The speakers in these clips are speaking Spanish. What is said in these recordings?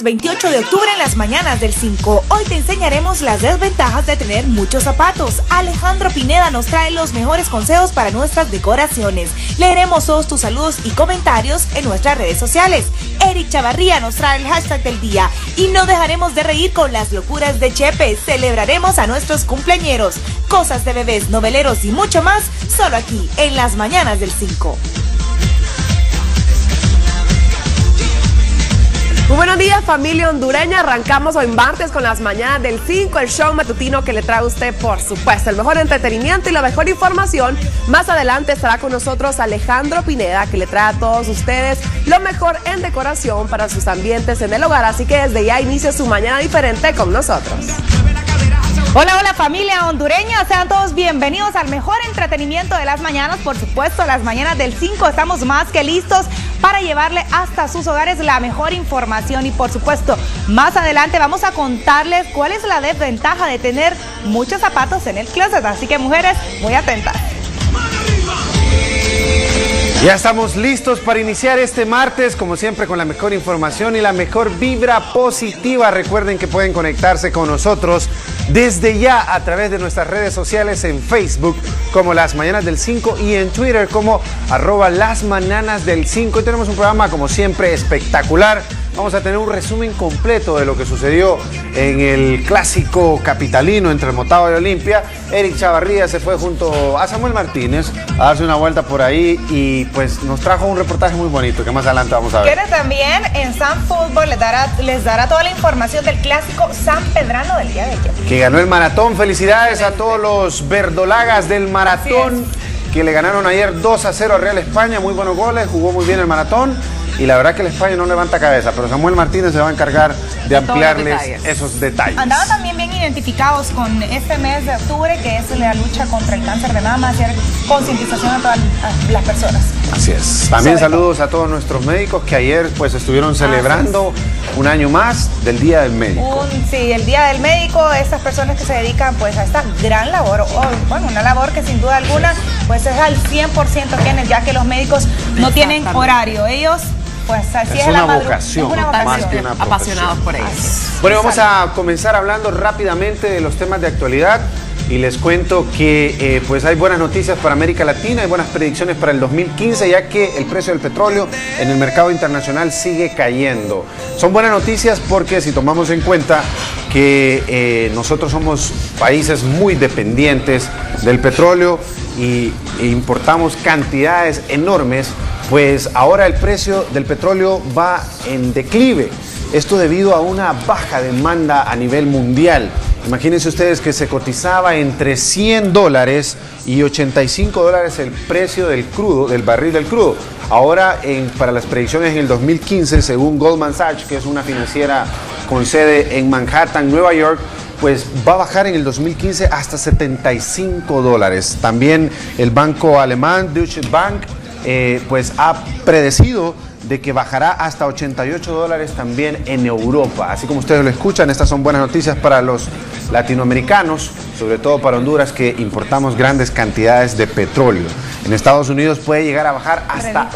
28 de octubre en las mañanas del 5. Hoy te enseñaremos las desventajas de tener muchos zapatos. Alejandro Pineda nos trae los mejores consejos para nuestras decoraciones. Leeremos todos tus saludos y comentarios en nuestras redes sociales. Eric Chavarría nos trae el hashtag del día. Y no dejaremos de reír con las locuras de Chepe. Celebraremos a nuestros cumpleañeros. Cosas de bebés, noveleros y mucho más, solo aquí, en las mañanas del 5. Muy buenos días, familia hondureña. Arrancamos hoy martes con las mañanas del 5, el show matutino que le trae a usted, por supuesto, el mejor entretenimiento y la mejor información. Más adelante estará con nosotros Alejandro Pineda, que le trae a todos ustedes lo mejor en decoración para sus ambientes en el hogar. Así que desde ya inicia su mañana diferente con nosotros. Hola, hola familia hondureña, sean todos bienvenidos al mejor entretenimiento de las mañanas, por supuesto, las mañanas del 5, estamos más que listos para llevarle hasta sus hogares la mejor información y por supuesto, más adelante vamos a contarles cuál es la desventaja de tener muchos zapatos en el closet, así que mujeres, muy atentas. Ya estamos listos para iniciar este martes, como siempre, con la mejor información y la mejor vibra positiva. Recuerden que pueden conectarse con nosotros desde ya a través de nuestras redes sociales en Facebook como Las Mañanas del 5 y en Twitter como @LasMañanasDel5. Hoy tenemos un programa, como siempre, espectacular. Vamos a tener un resumen completo de lo que sucedió en el clásico capitalino entre el Motagua y Olimpia. Eric Chavarría se fue junto a Samuel Martínez a darse una vuelta por ahí y pues nos trajo un reportaje muy bonito que más adelante vamos a ver. Quienes también en San Fútbol les dará toda la información del clásico San Pedrano del día de ayer. Que ganó el maratón. Felicidades a todos los verdolagas del maratón que le ganaron ayer 2-0 a Real España. Muy buenos goles, jugó muy bien el maratón. Y la verdad que el España no levanta cabeza, pero Samuel Martínez se va a encargar de ampliarles esos detalles. Andaban también bien identificados con este mes de octubre, que es la lucha contra el cáncer de mama, hacer concientización a todas las personas. Así es. También saludos a todos nuestros médicos que ayer pues estuvieron celebrando un año más del Día del Médico. Sí, el Día del Médico, estas personas que se dedican pues a esta gran labor, bueno, una labor que sin duda alguna pues es al 100% quienes, ya que los médicos no tienen horario, ellos pues así es una vocación, más que una apasionados por ellos. Bueno, vamos a comenzar hablando rápidamente de los temas de actualidad y les cuento que pues hay buenas noticias para América Latina, hay buenas predicciones para el 2015, ya que el precio del petróleo en el mercado internacional sigue cayendo. Son buenas noticias porque si tomamos en cuenta que nosotros somos países muy dependientes del petróleo e importamos cantidades enormes, pues ahora el precio del petróleo va en declive. Esto debido a una baja demanda a nivel mundial. Imagínense ustedes que se cotizaba entre $100 y $85 el precio del crudo, del barril del crudo. Ahora, para las predicciones en el 2015, según Goldman Sachs, que es una financiera con sede en Manhattan, Nueva York, pues va a bajar en el 2015 hasta $75. También el banco alemán Deutsche Bank pues ha predecido de que bajará hasta $88 también en Europa. Así como ustedes lo escuchan, estas son buenas noticias para los latinoamericanos, sobre todo para Honduras, que importamos grandes cantidades de petróleo. En Estados Unidos puede llegar a bajar hasta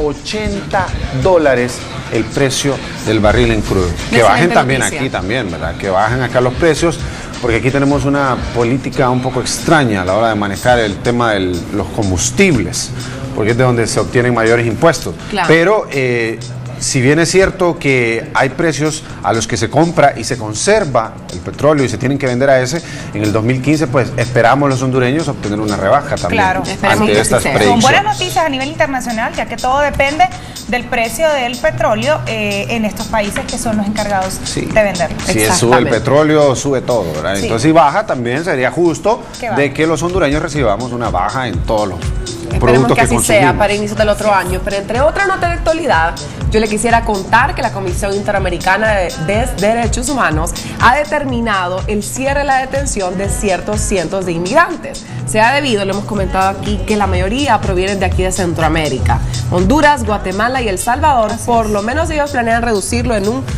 $80 el precio del barril en crudo. Que bajen también aquí también, ¿verdad? Que bajen acá los precios, porque aquí tenemos una política un poco extraña a la hora de manejar el tema de los combustibles, porque es de donde se obtienen mayores impuestos. Claro. Pero si bien es cierto que hay precios a los que se compra y se conserva el petróleo y se tienen que vender a ese, en el 2015 pues esperamos los hondureños obtener una rebaja también. Claro, ante estas predicciones. Son buenas noticias a nivel internacional, ya que todo depende del precio del petróleo en estos países que son los encargados de venderlo. Si sube el petróleo, sube todo, ¿verdad? Sí. Entonces si baja, también sería justo de que los hondureños recibamos una baja en todos los productos que así sea para inicios del otro año. Pero entre otras notas de actualidad, yo le quisiera contar que la Comisión Interamericana de Derechos Humanos ha determinado el cierre de la detención de ciertos cientos de inmigrantes. Se ha debido, lo hemos comentado aquí, que la mayoría provienen de aquí de Centroamérica. Honduras, Guatemala y El Salvador, por lo menos ellos planean reducirlo en un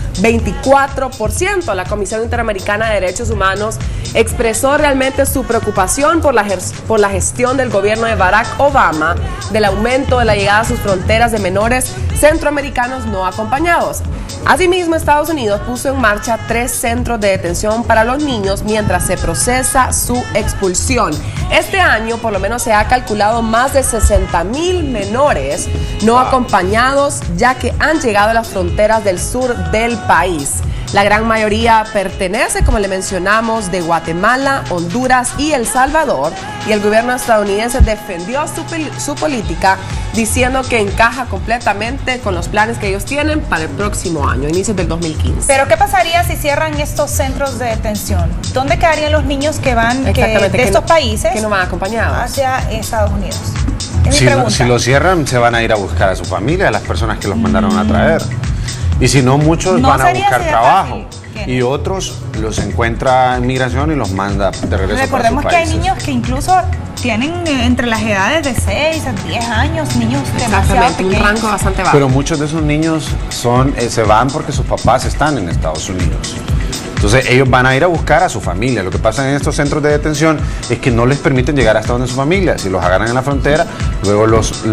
24%. La Comisión Interamericana de Derechos Humanos expresó realmente su preocupación por la gestión del gobierno de Barack Obama del aumento de la llegada a sus fronteras de menores centroamericanos no acompañados. Asimismo, Estados Unidos puso en marcha 3 centros de detención para los niños mientras se procesa su expulsión. Este año, por lo menos, se ha calculado más de 60,000 menores no acompañados, ya que han llegado a las fronteras del sur del país. La gran mayoría pertenece, como le mencionamos, de Guatemala, Honduras y El Salvador, y el gobierno estadounidense defendió su política diciendo que encaja completamente con los planes que ellos tienen para el próximo año, inicios del 2015. Pero ¿qué pasaría si cierran estos centros de detención? ¿Dónde quedarían los niños que van de estos países que no van acompañados hacia Estados Unidos? Si lo cierran, se van a ir a buscar a su familia, a las personas que los mandaron a traer. Y si no, muchos van a buscar trabajo. Y otros los encuentra en migración y los manda de regreso. Recordemos para sus que hay niños que incluso tienen entre las edades de 6 a 10 años, niños demasiado pequeños. Un rango bastante bajo. Pero muchos de esos niños se van porque sus papás están en Estados Unidos. Entonces ellos van a ir a buscar a su familia. Lo que pasa en estos centros de detención es que no les permiten llegar hasta donde su familia. Si los agarran en la frontera, luego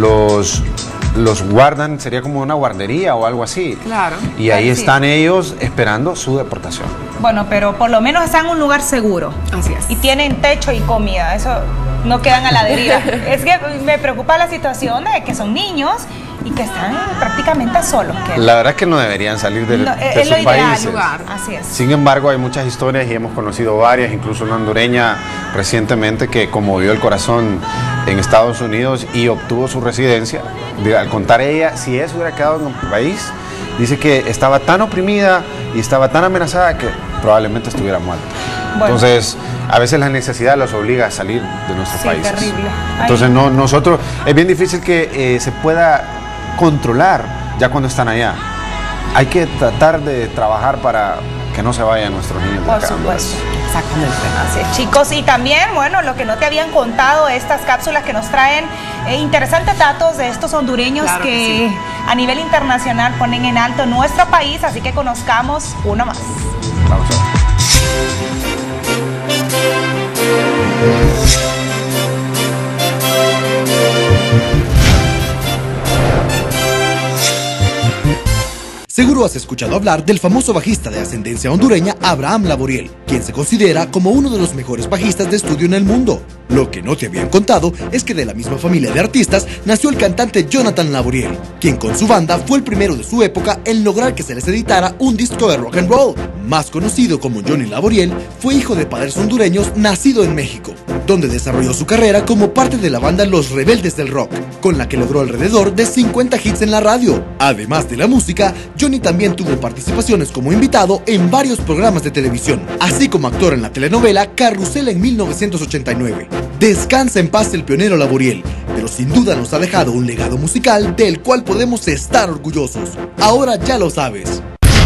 los guardan, sería como una guardería o algo así. Claro. Y ahí están ellos esperando su deportación. Bueno, pero por lo menos están en un lugar seguro. Así es. Y tienen techo y comida. Eso no quedan a la deriva. Es que me preocupa la situación de que son niños y que están prácticamente solos. La verdad es que no deberían salir de sus países. Así es. Sin embargo, hay muchas historias y hemos conocido varias, incluso una hondureña recientemente que conmovió el corazón en Estados Unidos y obtuvo su residencia. Al contar ella, si ella se hubiera quedado en un país, dice que estaba tan oprimida y estaba tan amenazada que probablemente estuviera muerta. Bueno. Entonces, a veces la necesidad los obliga a salir de nuestros países. Terrible. Entonces, nosotros, es bien difícil que se pueda controlar ya cuando están allá. Hay que tratar de trabajar para que no se vayan nuestros niños de acá. Por supuesto. Exactamente. Así es, chicos. Y también, bueno, lo que no te habían contado, estas cápsulas que nos traen interesantes datos de estos hondureños que a nivel internacional ponen en alto nuestro país, así que conozcamos uno más. Vamos a ver. Seguro has escuchado hablar del famoso bajista de ascendencia hondureña Abraham Laboriel, quien se considera como uno de los mejores bajistas de estudio en el mundo. Lo que no te habían contado es que de la misma familia de artistas nació el cantante Jonathan Laboriel, quien con su banda fue el primero de su época en lograr que se les editara un disco de rock and roll. Más conocido como Johnny Laboriel, fue hijo de padres hondureños nacido en México, donde desarrolló su carrera como parte de la banda Los Rebeldes del Rock, con la que logró alrededor de 50 hits en la radio. Además de la música, Johnny también tuvo participaciones como invitado en varios programas de televisión, así como actor en la telenovela Carrusel en 1989. Descansa en paz el pionero Laboriel, pero sin duda nos ha dejado un legado musical del cual podemos estar orgullosos. Ahora ya lo sabes.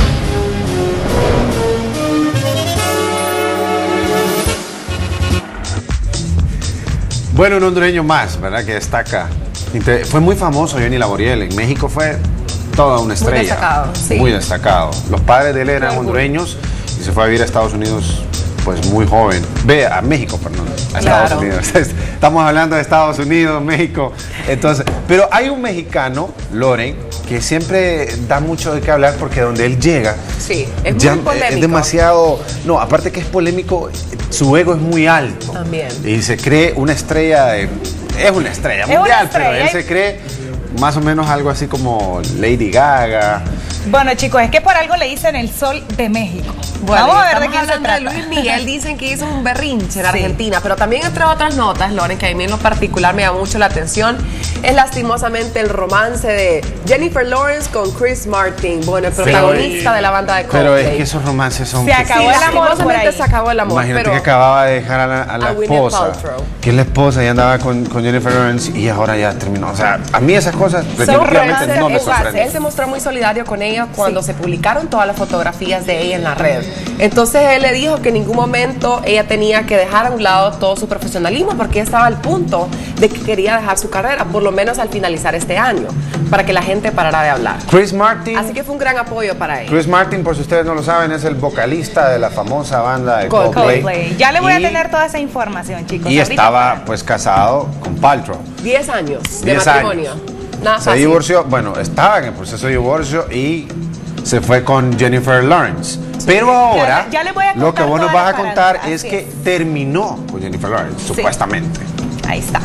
Bueno, un hondureño más, ¿verdad? Que destaca. Fue muy famoso Johnny Laboriel. En México fue toda una estrella. Muy destacado, sí. Muy destacado. Los padres de él eran hondureños y se fue a vivir a Estados Unidos pues muy joven. A México, perdón. A Estados Unidos. Estamos hablando de Estados Unidos, México. Entonces, pero hay un mexicano, Loren, que siempre da mucho de qué hablar porque donde él llega, sí, es muy polémico. Es demasiado, no, aparte que es polémico, su ego es muy alto. También. Y se cree una estrella, es una estrella mundial, pero él se cree más o menos algo así como Lady Gaga. Bueno, chicos, es que por algo le dicen el sol de México. Bueno, vamos a ver de quién se trata. Luis Miguel dicen que hizo un berrinche en Argentina, pero también entre otras notas, Loren, que a mí en lo particular me llama mucho la atención, es lastimosamente el romance de Jennifer Lawrence con Chris Martin, bueno, el protagonista de la banda de Coldplay. Pero es que esos romances son... Se acabó el amor por ahí. Se acabó el amor. Imagínate que acababa de dejar a la esposa, que es la esposa y andaba con Jennifer Lawrence y ahora ya terminó. O sea, a mí esas cosas definitivamente no me sorprenden. Él se mostró muy solidario con ella cuando se publicaron todas las fotografías de ella en la red. Entonces él le dijo que en ningún momento ella tenía que dejar a un lado todo su profesionalismo porque ella estaba al punto de que quería dejar su carrera, por lo menos al finalizar este año, para que la gente parara de hablar. Chris Martin. Así que fue un gran apoyo para ella. Chris Martin, por si ustedes no lo saben, es el vocalista de la famosa banda de Coldplay. Ya le voy a tener toda esa información, chicos. Y estaba pues casado con Paltrow. 10 años de matrimonio. Nada fácil. Se divorció, bueno, estaba en el proceso de divorcio y se fue con Jennifer Lawrence. Pero ahora, ya le voy a lo que vos nos vas a contar es así que terminó con Jennifer Lawrence, sí, supuestamente. Ahí está.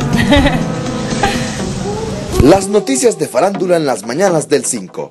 Las noticias de farándula en las mañanas del 5.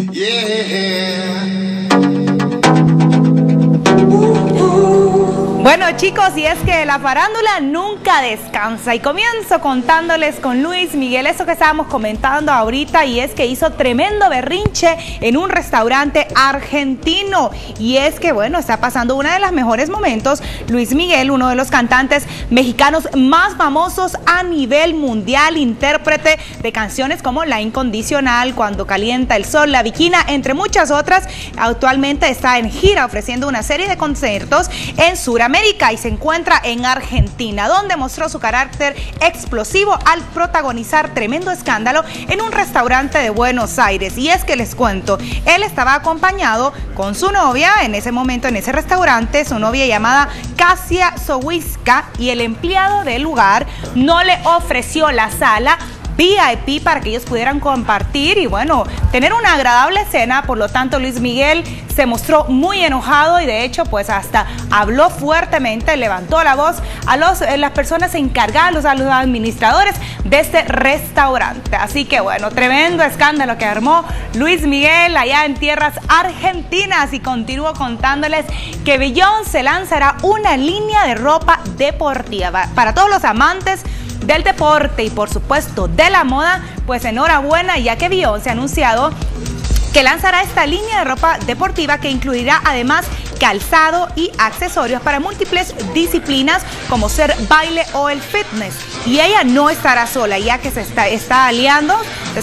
Bueno, chicos, y es que la farándula nunca descansa y comienzo contándoles con Luis Miguel, eso que estábamos comentando ahorita, y es que hizo tremendo berrinche en un restaurante argentino, y es que bueno, está pasando uno de los mejores momentos. Luis Miguel, uno de los cantantes mexicanos más famosos a nivel mundial, intérprete de canciones como La Incondicional, Cuando Calienta el Sol, La Bikina, entre muchas otras, actualmente está en gira ofreciendo una serie de conciertos en Sudamérica y se encuentra en Argentina, donde mostró su carácter explosivo al protagonizar tremendo escándalo en un restaurante de Buenos Aires. Y es que les cuento, él estaba acompañado con su novia en ese momento en ese restaurante, su novia llamada Kasia Sowiska, y el empleado del lugar no le ofreció la sala VIP para que ellos pudieran compartir y bueno, tener una agradable cena. Por lo tanto, Luis Miguel se mostró muy enojado y de hecho pues hasta habló fuertemente, levantó la voz a las personas encargadas, a los administradores de este restaurante. Así que bueno, tremendo escándalo que armó Luis Miguel allá en tierras argentinas. Y continúo contándoles que Beyoncé lanzará una línea de ropa deportiva para todos los amantes del deporte y por supuesto de la moda. Pues enhorabuena, ya que Beyoncé ha anunciado que lanzará esta línea de ropa deportiva que incluirá además calzado y accesorios para múltiples disciplinas como ser baile o el fitness. Y ella no estará sola, ya que se está aliando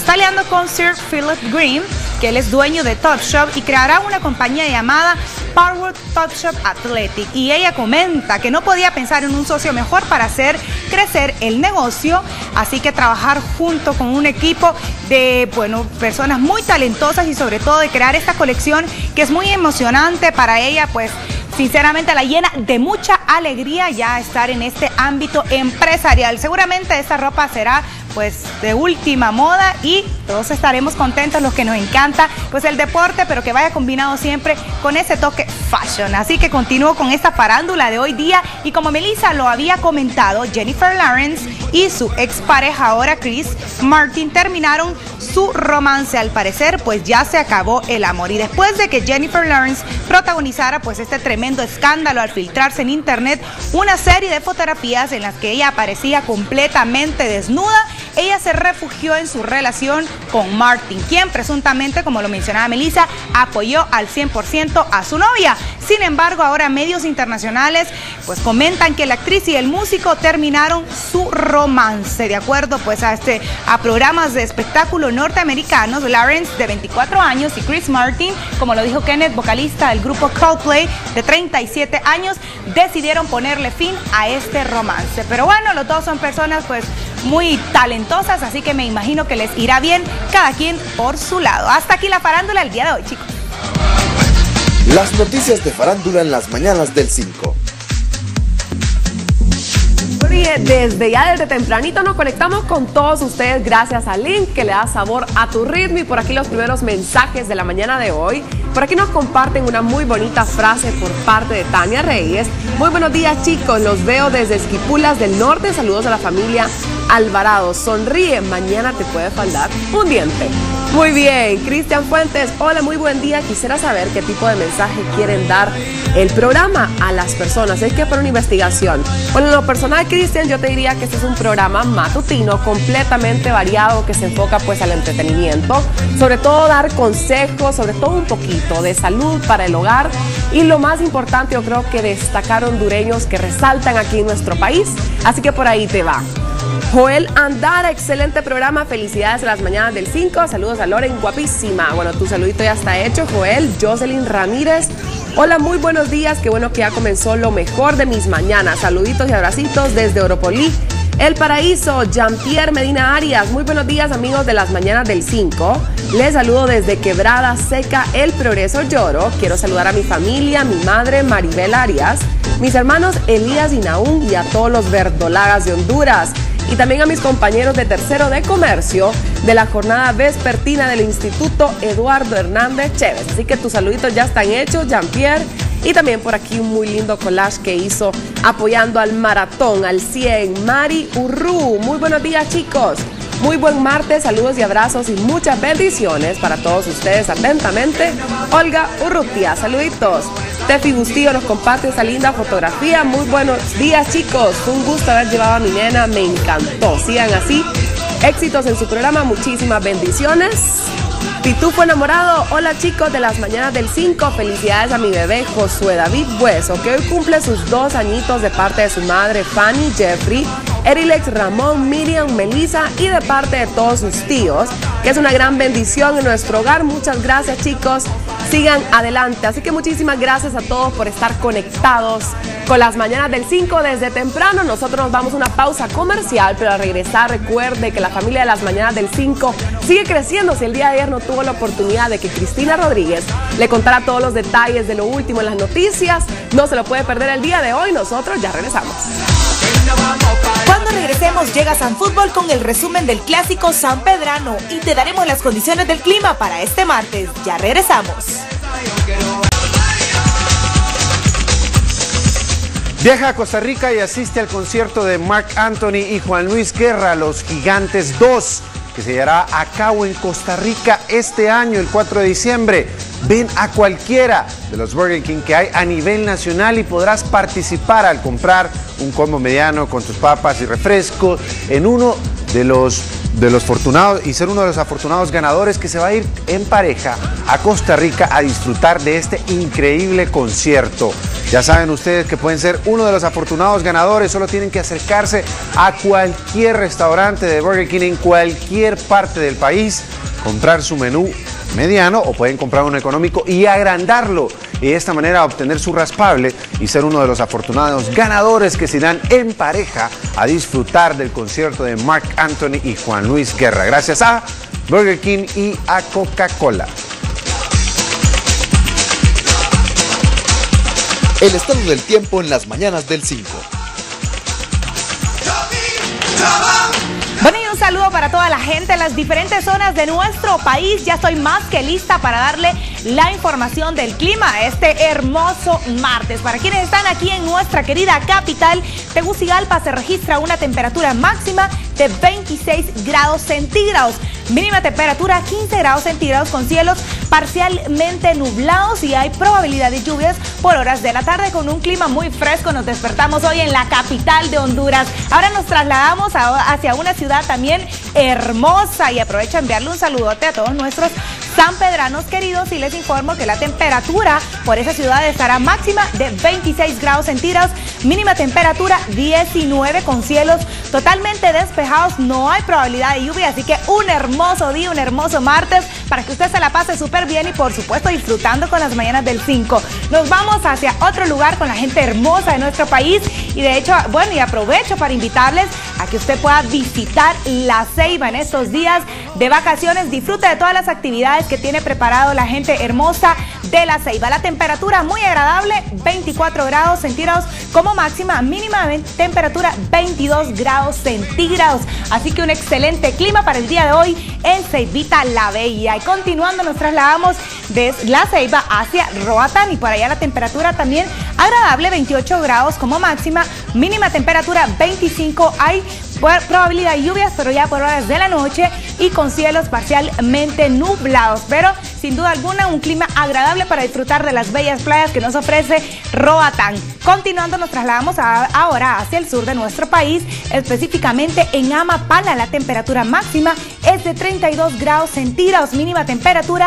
con Sir Philip Green, que él es dueño de Topshop, y creará una compañía llamada Power Topshop Athletic. Y ella comenta que no podía pensar en un socio mejor para hacer crecer el negocio, así que trabajar junto con un equipo de personas muy talentosas y sobre todo de crear esta colección que es muy emocionante para ella, pues sinceramente la llena de mucha alegría ya estar en este ámbito empresarial. Seguramente esta ropa será pues de última moda y todos estaremos contentos, los que nos encanta pues el deporte, pero que vaya combinado siempre con ese toque fashion. Así que continúo con esta farándula de hoy día y como Melissa lo había comentado, Jennifer Lawrence y su expareja ahora Chris Martin terminaron su romance. Al parecer pues ya se acabó el amor, y después de que Jennifer Lawrence protagonizara pues este tremendo escándalo al filtrarse en internet una serie de fotografías en las que ella aparecía completamente desnuda, ella se refugió en su relación con Martin, quien presuntamente, como lo mencionaba Melissa, apoyó al 100% a su novia. Sin embargo, ahora medios internacionales pues comentan que la actriz y el músico terminaron su romance. De acuerdo pues a programas de espectáculo norteamericanos, Lawrence, de 24 años, y Chris Martin, como lo dijo Kenneth, vocalista del grupo Coldplay, de 37 años, decidieron ponerle fin a este romance. Pero bueno, los dos son personas pues muy talentosas, así que me imagino que les irá bien, cada quien por su lado. Hasta aquí la farándula el día de hoy, chicos. Las noticias de farándula en las mañanas del 5. Desde tempranito nos conectamos con todos ustedes gracias a Link, que le da sabor a tu ritmo. Y por aquí los primeros mensajes de la mañana de hoy. Por aquí nos comparten una muy bonita frase por parte de Tania Reyes. Muy buenos días, chicos, los veo desde Esquipulas del Norte. Saludos a la familia Alvarado. Sonríe, mañana te puede faltar un diente. Muy bien, Cristian Fuentes, hola, muy buen día. Quisiera saber qué tipo de mensaje quieren dar el programa a las personas. Es que para una investigación. Bueno, en lo personal, Cristian, yo te diría que este es un programa matutino completamente variado que se enfoca pues al entretenimiento, sobre todo dar consejos, sobre todo un poquito de salud para el hogar y lo más importante, yo creo que destacar hondureños que resaltan aquí en nuestro país. Así que por ahí te va. Joel Andara, excelente programa, felicidades a las mañanas del 5, saludos a Loren, guapísima. Bueno, tu saludito ya está hecho, Joel. Jocelyn Ramírez, hola, muy buenos días, qué bueno que ya comenzó lo mejor de mis mañanas, saluditos y abracitos desde Oropolí, El Paraíso. Jean-Pierre Medina Arias, muy buenos días amigos de las mañanas del 5, les saludo desde Quebrada Seca, El Progreso Lloro. Quiero saludar a mi familia, mi madre Maribel Arias, mis hermanos Elías y Naún y a todos los verdolagas de Honduras. y también a mis compañeros de tercero de comercio de la jornada vespertina del Instituto Eduardo Hernández Chévez. Así que tus saluditos ya están hechos, Jean-Pierre. Y también por aquí un muy lindo collage que hizo apoyando al maratón, al 100, Mari Urru. Muy buenos días, chicos. Muy buen martes, saludos y abrazos y muchas bendiciones para todos ustedes. Atentamente, Olga Urrutia. Saluditos. Tefi Bustillo nos comparte esa linda fotografía. Muy buenos días, chicos. Fue un gusto haber llevado a mi nena, me encantó. Sigan así. Éxitos en su programa, muchísimas bendiciones. Pitufo enamorado, hola chicos de las mañanas del 5, felicidades a mi bebé Josué David Bueso, que hoy cumple sus 2 añitos de parte de su madre Fanny, Jeffrey, Erilex, Ramón, Miriam, Melissa y de parte de todos sus tíos, que es una gran bendición en nuestro hogar. Muchas gracias, chicos, sigan adelante. Así que muchísimas gracias a todos por estar conectados con las mañanas del 5 desde temprano. Nosotros nos vamos a una pausa comercial, pero al regresar recuerde que la familia de las mañanas del 5 sigue creciendo. Si el día de ayer no tuvo la oportunidad de que Cristina Rodríguez le contara todos los detalles de lo último en las noticias, no se lo puede perder el día de hoy. Nosotros ya regresamos. Cuando regresemos llega San Fútbol con el resumen del clásico San Pedrano y te daremos las condiciones del clima para este martes. Ya regresamos. Viaja a Costa Rica y asiste al concierto de Marc Anthony y Juan Luis Guerra, Los Gigantes 2, que se llevará a cabo en Costa Rica este año, el 4 de diciembre. Ven a cualquiera de los Burger King que hay a nivel nacional y podrás participar al comprar un combo mediano con tus papas y refresco en uno de los afortunados y ser uno de los afortunados ganadores que se va a ir en pareja a Costa Rica a disfrutar de este increíble concierto. Ya saben ustedes que pueden ser uno de los afortunados ganadores, solo tienen que acercarse a cualquier restaurante de Burger King en cualquier parte del país, comprar su menú mediano o pueden comprar uno económico y agrandarlo y de esta manera obtener su raspable y ser uno de los afortunados ganadores que se irán en pareja a disfrutar del concierto de Marc Anthony y Juan Luis Guerra, gracias a Burger King y a Coca-Cola. El estado del tiempo en las mañanas del 5. Bueno, y un saludo para toda la gente en las diferentes zonas de nuestro país. Ya estoy más que lista para darle la información del clima este hermoso martes. Para quienes están aquí en nuestra querida capital, Tegucigalpa, se registra una temperatura máxima de 26 grados centígrados. Mínima temperatura 15 grados centígrados con cielos parcialmente nublados y hay probabilidad de lluvias por horas de la tarde con un clima muy fresco. Nos despertamos hoy en la capital de Honduras. Ahora nos trasladamos hacia una ciudad también hermosa y aprovecho a enviarle un saludote a todos nuestros sanpedranos queridos y les informo que la temperatura por esa ciudad estará máxima de 26 grados centígrados, mínima temperatura 19 con cielos totalmente despejados, no hay probabilidad de lluvia, así que un hermoso día, un hermoso martes para que usted se la pase súper bien y por supuesto disfrutando con las mañanas del 5. Nos vamos hacia otro lugar con la gente hermosa de nuestro país y de hecho, bueno, y aprovecho para invitarles a que usted pueda visitar La Ceiba en estos días de vacaciones, disfrute de todas las actividades que tiene preparado la gente hermosa de La Ceiba. La temperatura muy agradable, 24 grados centígrados como máxima, mínima temperatura 22 grados centígrados. Así que un excelente clima para el día de hoy en Ceibita La Bella. Y continuando nos trasladamos de La Ceiba hacia Roatán y por allá la temperatura también agradable, 28 grados como máxima, mínima temperatura 25, hay probabilidad de lluvias, pero ya por horas de la noche y con cielos parcialmente nublados, pero sin duda alguna un clima agradable para disfrutar de las bellas playas que nos ofrece Roatán. Continuando nos trasladamos ahora hacia el sur de nuestro país, específicamente en Amapala. La temperatura máxima es de 32 grados centígrados, mínima temperatura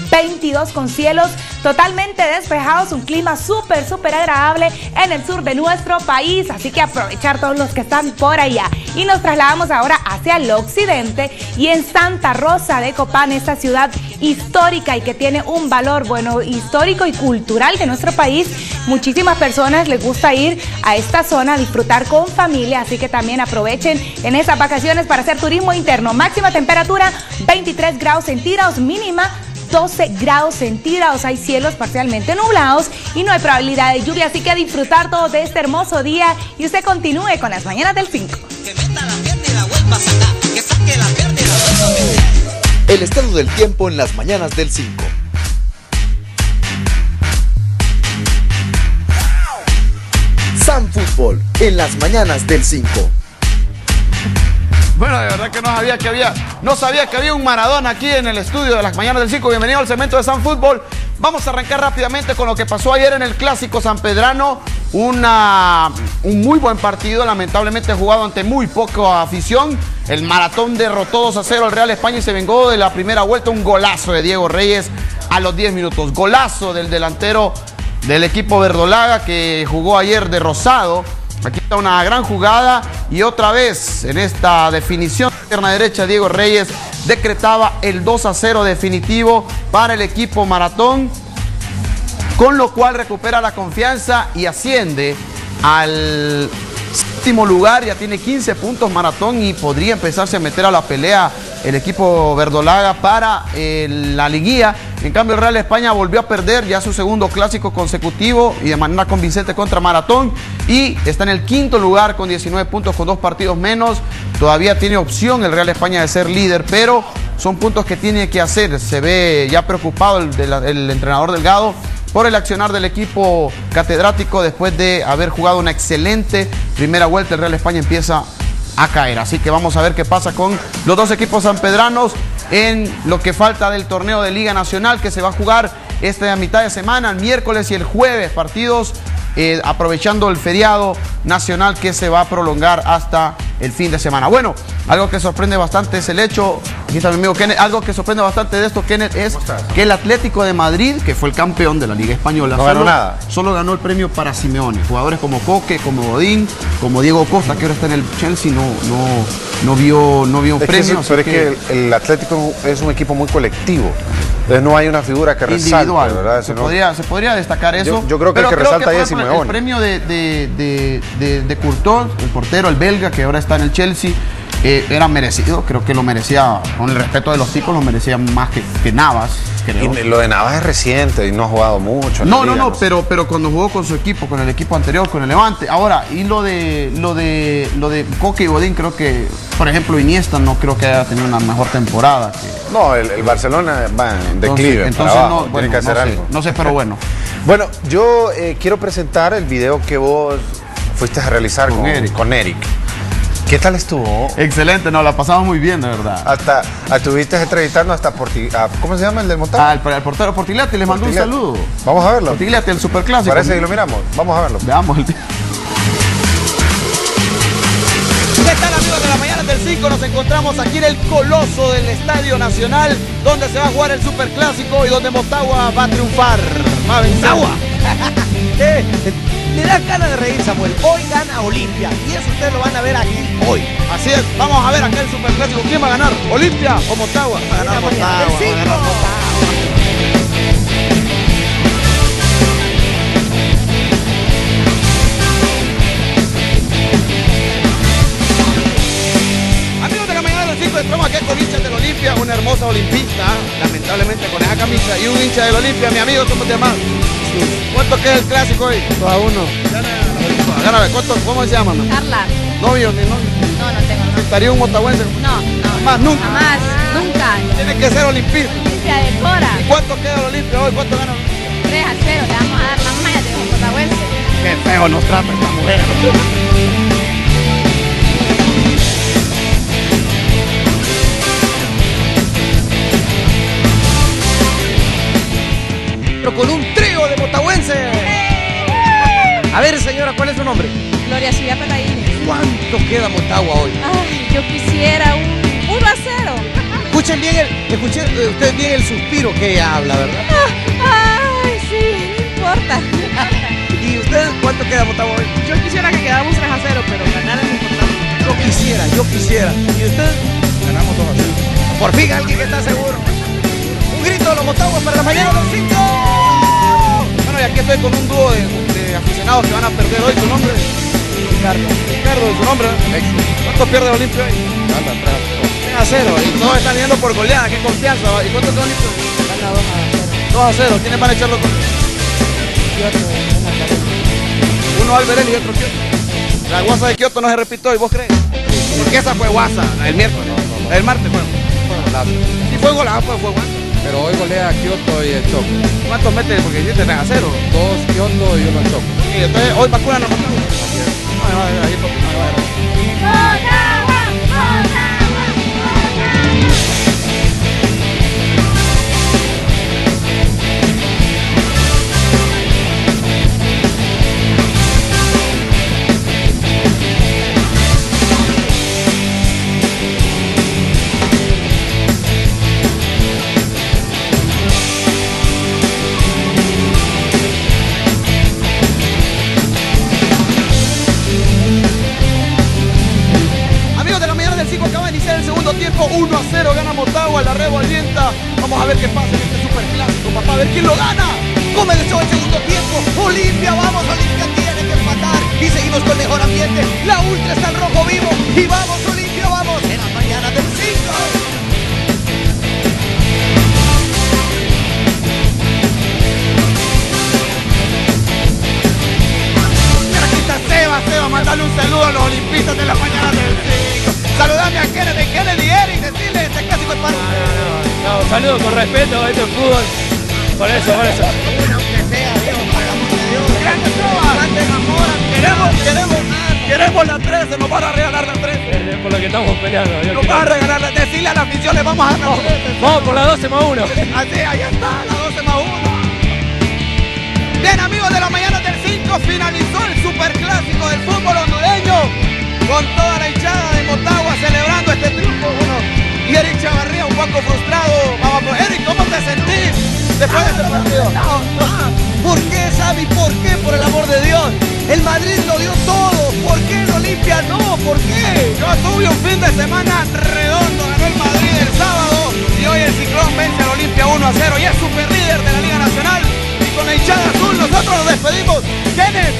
22 con cielos totalmente despejados, un clima súper agradable en el sur de nuestro país, así que aprovechar todos los que están por allá. Y nos trasladamos ahora hacia el occidente y en Santa Rosa de Copán, esta ciudad histórica y que tiene un valor, bueno, histórico y cultural de nuestro país. Muchísimas personas les gusta ir a esta zona a disfrutar con familia, así que también aprovechen en esas vacaciones para hacer turismo interno. Máxima temperatura 23 grados centígrados, mínima 12 grados centígrados, hay cielos parcialmente nublados y no hay probabilidad de lluvia, así que a disfrutar todos de este hermoso día y usted continúe con las mañanas del 5. que saque la verde. El estado del tiempo en las mañanas del 5. Sam Fútbol en las mañanas del 5. Bueno, de verdad que no sabía que había un Maradona aquí en el estudio de las mañanas del 5. Bienvenido al segmento de Sam Fútbol. Vamos a arrancar rápidamente con lo que pasó ayer en el Clásico sanpedrano. Un muy buen partido, lamentablemente jugado ante muy poca afición. El Maratón derrotó 2-0 al Real España y se vengó de la primera vuelta. Un golazo de Diego Reyes a los 10 minutos. Golazo del delantero del equipo verdolaga que jugó ayer de rosado. Aquí está una gran jugada y otra vez en esta definición de pierna derecha Diego Reyes decretaba el 2-0 definitivo para el equipo Maratón, con lo cual recupera la confianza y asciende al séptimo lugar. Ya tiene 15 puntos Maratón y podría empezarse a meter a la pelea el equipo verdolaga para la liguilla. En cambio el Real España volvió a perder ya su segundo clásico consecutivo y de manera convincente contra Maratón, y está en el quinto lugar con 19 puntos con 2 partidos menos. Todavía tiene opción el Real España de ser líder, pero son puntos que tiene que hacer. Se ve ya preocupado el entrenador Delgado por el accionar del equipo catedrático. Después de haber jugado una excelente primera vuelta, el Real España empieza a caer. Así que vamos a ver qué pasa con los dos equipos sanpedranos en lo que falta del torneo de Liga Nacional, que se va a jugar esta mitad de semana, el miércoles y el jueves, partidos aprovechando el feriado nacional que se va a prolongar hasta el fin de semana. Bueno, algo que sorprende bastante es el hecho, aquí está mi amigo Kenneth, algo que sorprende bastante de esto, Kenneth, es que el Atlético de Madrid, que fue el campeón de la Liga Española, no ganó nada. Solo ganó el premio para Simeone. Jugadores como Coque, como Godín, como Diego Costa, que ahora está en el Chelsea, no vio un premio. Pero es que el Atlético es un equipo muy colectivo. Entonces no hay una figura que resalte, ¿verdad? Se podría destacar eso. Yo creo que el que resalta ahí es Simeone. El premio de Courtois, el portero, el belga, que ahora está en el Chelsea, era merecido. Creo que lo merecía, con el respeto de los chicos, lo merecía más que Navas, creo. Y lo de Navas es reciente y no ha jugado mucho. No, pero cuando jugó con su equipo, con el equipo anterior, con el Levante. Ahora, y lo de Coque y Godín, creo que, por ejemplo, Iniesta no creo que haya tenido una mejor temporada. No, el Barcelona va en declive. Entonces abajo, tiene que hacer algo. No sé, pero bueno. Bueno, yo quiero presentar el video que vos fuiste a realizar con Eric. ¿Qué tal estuvo? Excelente, la pasamos muy bien, de verdad. Hasta estuviste entrevistando hasta ¿cómo se llama el del Motagua? El portero Portigliatti, les mandó un saludo. Vamos a verlo. Portigliatti, el superclásico. Parece que lo miramos. Vamos a verlo. Veamos el... ¿Qué tal, amigos de la mañana del 5? Nos encontramos aquí en el coloso del Estadio Nacional, donde se va a jugar el superclásico y donde Motagua va a triunfar. Va a vencer. ¡Motagua! Le da ganas de reír, Samuel. Hoy gana Olimpia y eso ustedes lo van a ver aquí hoy. Así es, vamos a ver acá el superclásico. ¿Quién va a ganar? ¿Olimpia o Motagua? Va a ganar Motagua. Amigos de la mañana del 5, estamos aquí con hinchas del Olimpia, una hermosa olimpista, lamentablemente con esa camisa, y un hincha del Olimpia. Mi amigo, ¿cómo te llamas? ¿Cuánto queda el clásico hoy? 2-1. Gana, ¿cómo se llama? Carla. ¿Novio ni novio? No, no tengo. ¿No? ¿Estaría un motagüense? No. ¿Más nunca? Jamás, nunca. Tiene que ser olimpista. Olimpia de Cora. ¿Y cuánto queda el Olimpia hoy? ¿Cuánto gana? 3-0, le vamos a dar la malla de un cotagüense. Qué feo nos trata esta mujer. Pero con un trío de motagüenses. A ver, señora, ¿cuál es su nombre? Gloria Silvia Pelaín. ¿Cuánto queda Motagua hoy? Ay, yo quisiera un 1-0. Escuchen ustedes bien el suspiro que ella habla, ¿verdad? Ay, sí, no importa. ¿Y ustedes cuánto queda Motagua hoy? Yo quisiera que quedáramos 3-0, pero ganar es importante. Yo quisiera. ¿Y ustedes? Ganamos 2-0. Por fin alguien que está seguro. Un grito de los Motaguas para la mañana del 5. Bueno, y aquí estoy con un dúo de aficionados que van a perder hoy. ¿Tu nombre? Ricardo, ¿de su nombre? ¿Cuánto pierde Olimpia hoy? 3-0. Y todos están yendo por goleada, qué confianza. ¿Y cuánto queda Olimpia? Gana 2-0. ¿Quiénes van a echarlo con? Uno Alberelli y otro Kioto. La guasa de Kioto no se repitió, ¿y vos crees? Porque esa fue guasa, el miércoles. El martes fue golazo. Y fue golazo, fue guasa. Pero hoy golea a Kioto y el Choco. ¿Cuántos meten? Porque hiciste 3-0. 2 Kioto y 1 Choco. Y entonces hoy vacunan a los Motagua. Tiempo 1-0 gana Motagua, la revolvienta. Vamos a ver qué pasa en este superclásico, papá, a ver quién lo gana. Comenzó el segundo tiempo. Olimpia, vamos, Olimpia tiene que empatar. Y seguimos con mejor ambiente. La ultra está en rojo vivo. Y vamos, Olimpia, vamos. En las mañanas del 5. Seba, mandale un saludo a los olimpistas de la mañana del 5. Saludame a Kennedy Eric, decirle este clásico es para no, saludo con respeto, esto es fútbol. Por eso. Aunque sea, Dios, pagamos de Dios. Grande Soba, queremos la 13, nos van a regalar la 13. Por lo que estamos peleando. Nos van a regalar la 13, decirle a la afición, le vamos a dar la 13. Vamos por la 12+1. Así, ahí está, la 12+1. Bien, amigos de la mañana del 5, finalizó el superclásico del fútbol hondureño con toda la hinchada de Motagua celebrando este triunfo. Y Eric Chavarría un poco frustrado. Vamos, Eric, ¿cómo te sentís después de este partido? ¿Por qué, Xavi? ¿Por qué? Por el amor de Dios. El Madrid lo dio todo. ¿Por qué el Olimpia no? ¿Por qué? Yo tuve un fin de semana redondo. Ganó el Madrid el sábado y hoy el Ciclón vence al Olimpia 1-0 y es super líder de la Liga Nacional. Y con la hinchada azul nosotros nos despedimos. Kenneth.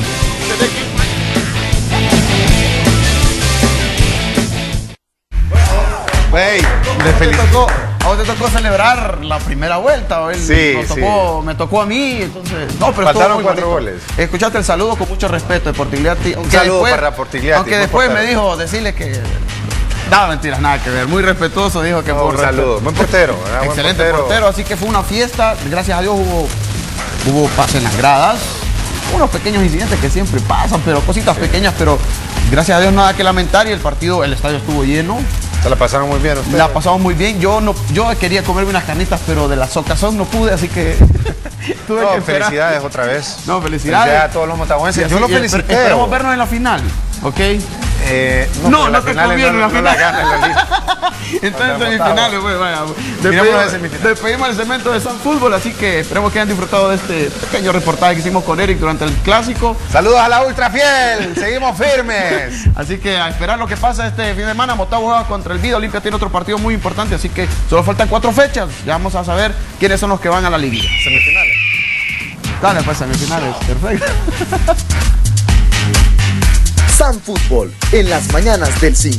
Hey, a vos te tocó celebrar la primera vuelta. Me tocó a mí, entonces. No, pero faltaron 4 goles. Escuchaste el saludo con mucho respeto de Portigliatti. Un saludo para Portigliatti. Aunque después me dijo decirle que. No, mentiras, nada que ver. Muy respetuoso, dijo que fue un saludo. Buen portero. Excelente portero, así que fue una fiesta. Gracias a Dios hubo paz en las gradas. Unos pequeños incidentes que siempre pasan, pero cositas pequeñas, pero gracias a Dios nada que lamentar y el estadio estuvo lleno. ¿Se la pasaron muy bien ustedes? La pasamos muy bien. Yo quería comerme unas carnitas, pero de la socazón no pude, así que tuve que esperar. Felicidades otra vez. No, felicidades a todos los motagüenses. Yo lo felicité. Esperemos vernos en la final, ¿ok? No te conviene la final. Entonces semifinales, pues vaya. Despedimos el segmento de San Fútbol, así que esperemos que hayan disfrutado de este pequeño reportaje que hicimos con Eric durante el clásico. Saludos a la ultra fiel, seguimos firmes. Así que a esperar lo que pasa este fin de semana. Motagua juega contra el Vida, Olimpia tiene otro partido muy importante, así que solo faltan 4 fechas. Ya vamos a saber quiénes son los que van a la liguilla. Semifinales. Dale, pues semifinales, perfecto. San Fútbol, en las mañanas del 5.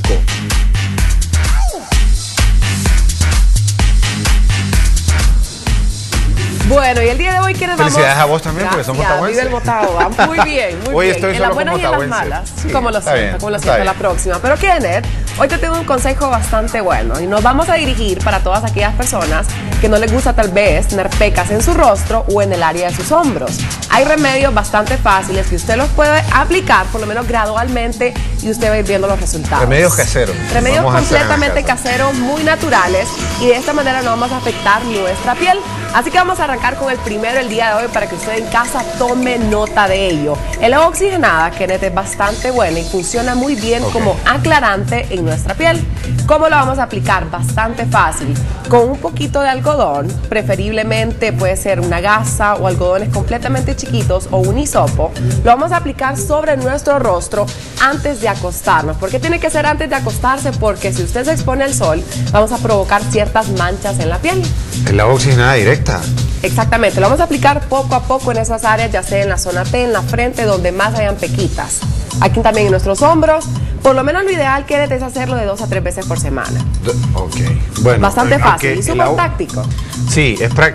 Bueno, y el día de hoy, ¿quiénes vamos? Felicidades a vos también, porque son motagüenses. Vive el Motagua. Muy bien, muy hoy bien. Estoy en solo las buenas y en las malas. Sí, como lo siento la próxima. Pero Kenneth, hoy te tengo un consejo bastante bueno. Y nos vamos a dirigir para todas aquellas personas que no les gusta tal vez tener pecas en su rostro o en el área de sus hombros. Hay remedios bastante fáciles que usted los puede aplicar, por lo menos gradualmente, y usted va a ir viendo los resultados. Remedios caseros. Remedios completamente caseros, muy naturales, y de esta manera no vamos a afectar nuestra piel. Así que vamos a arrancar con el primero el día de hoy para que usted en casa tome nota de ello. El agua oxigenada, Kenneth, es bastante buena y funciona muy bien como aclarante en nuestra piel. ¿Cómo lo vamos a aplicar? Bastante fácil. Con un poquito de algodón, preferiblemente puede ser una gasa o algodones completamente chiquitos o un hisopo. Lo vamos a aplicar sobre nuestro rostro antes de acostarnos. ¿Por qué tiene que ser antes de acostarse? Porque si usted se expone al sol, vamos a provocar ciertas manchas en la piel. El agua oxigenada directa. Exactamente, lo vamos a aplicar poco a poco en esas áreas, ya sea en la zona T, en la frente, donde más hayan pequitas. Aquí también en nuestros hombros. Por lo menos lo ideal, Kenneth, es hacerlo de 2 a 3 veces por semana. Ok, bueno. Bastante fácil y súper práctico. Sí, es práctico.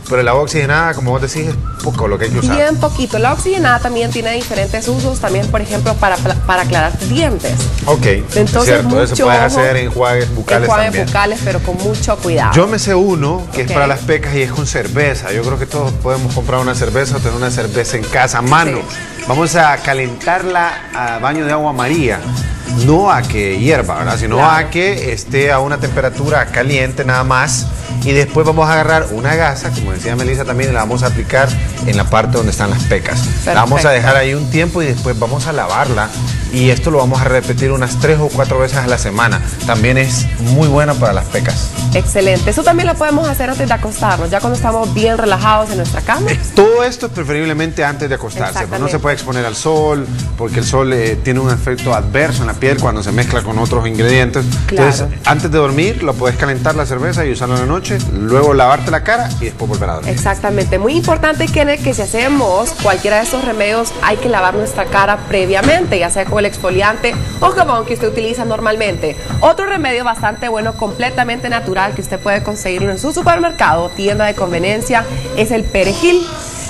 Pero el agua oxigenada, como vos decís, es poco lo que hay que usar. Bien poquito. La oxigenada también tiene diferentes usos, también, por ejemplo, para aclarar tus dientes. Ok, entonces, cierto, eso puedes hacer enjuagues bucales también. Enjuagues bucales, pero con mucho cuidado. Yo me sé uno que es para las pecas y es con cerveza. Yo creo que todos podemos comprar una cerveza o tener una cerveza en casa a mano. Sí. Vamos a calentarla a baño de agua María. No a que hierva, ¿verdad? Sino a que esté a una temperatura caliente nada más. Y después vamos a agarrar una gasa, como decía Melissa también, y la vamos a aplicar en la parte donde están las pecas. Perfecto. La vamos a dejar ahí un tiempo y después vamos a lavarla. Y esto lo vamos a repetir unas 3 o 4 veces a la semana. También es muy bueno para las pecas. Excelente. Eso también lo podemos hacer antes de acostarnos, ya cuando estamos bien relajados en nuestra cama. Todo esto es preferiblemente antes de acostarse. Pues no se puede exponer al sol, porque el sol tiene un efecto adverso en la piel cuando se mezcla con otros ingredientes. Claro. Entonces, antes de dormir, lo puedes calentar la cerveza y usarla en la noche, luego lavarte la cara y después volver a dormir. Exactamente. Muy importante, Kenneth, que si hacemos cualquiera de estos remedios, hay que lavar nuestra cara previamente, ya sea con el exfoliante o jabón que usted utiliza normalmente. Otro remedio bastante bueno, completamente natural, que usted puede conseguirlo en su supermercado, tienda de conveniencia, es el perejil.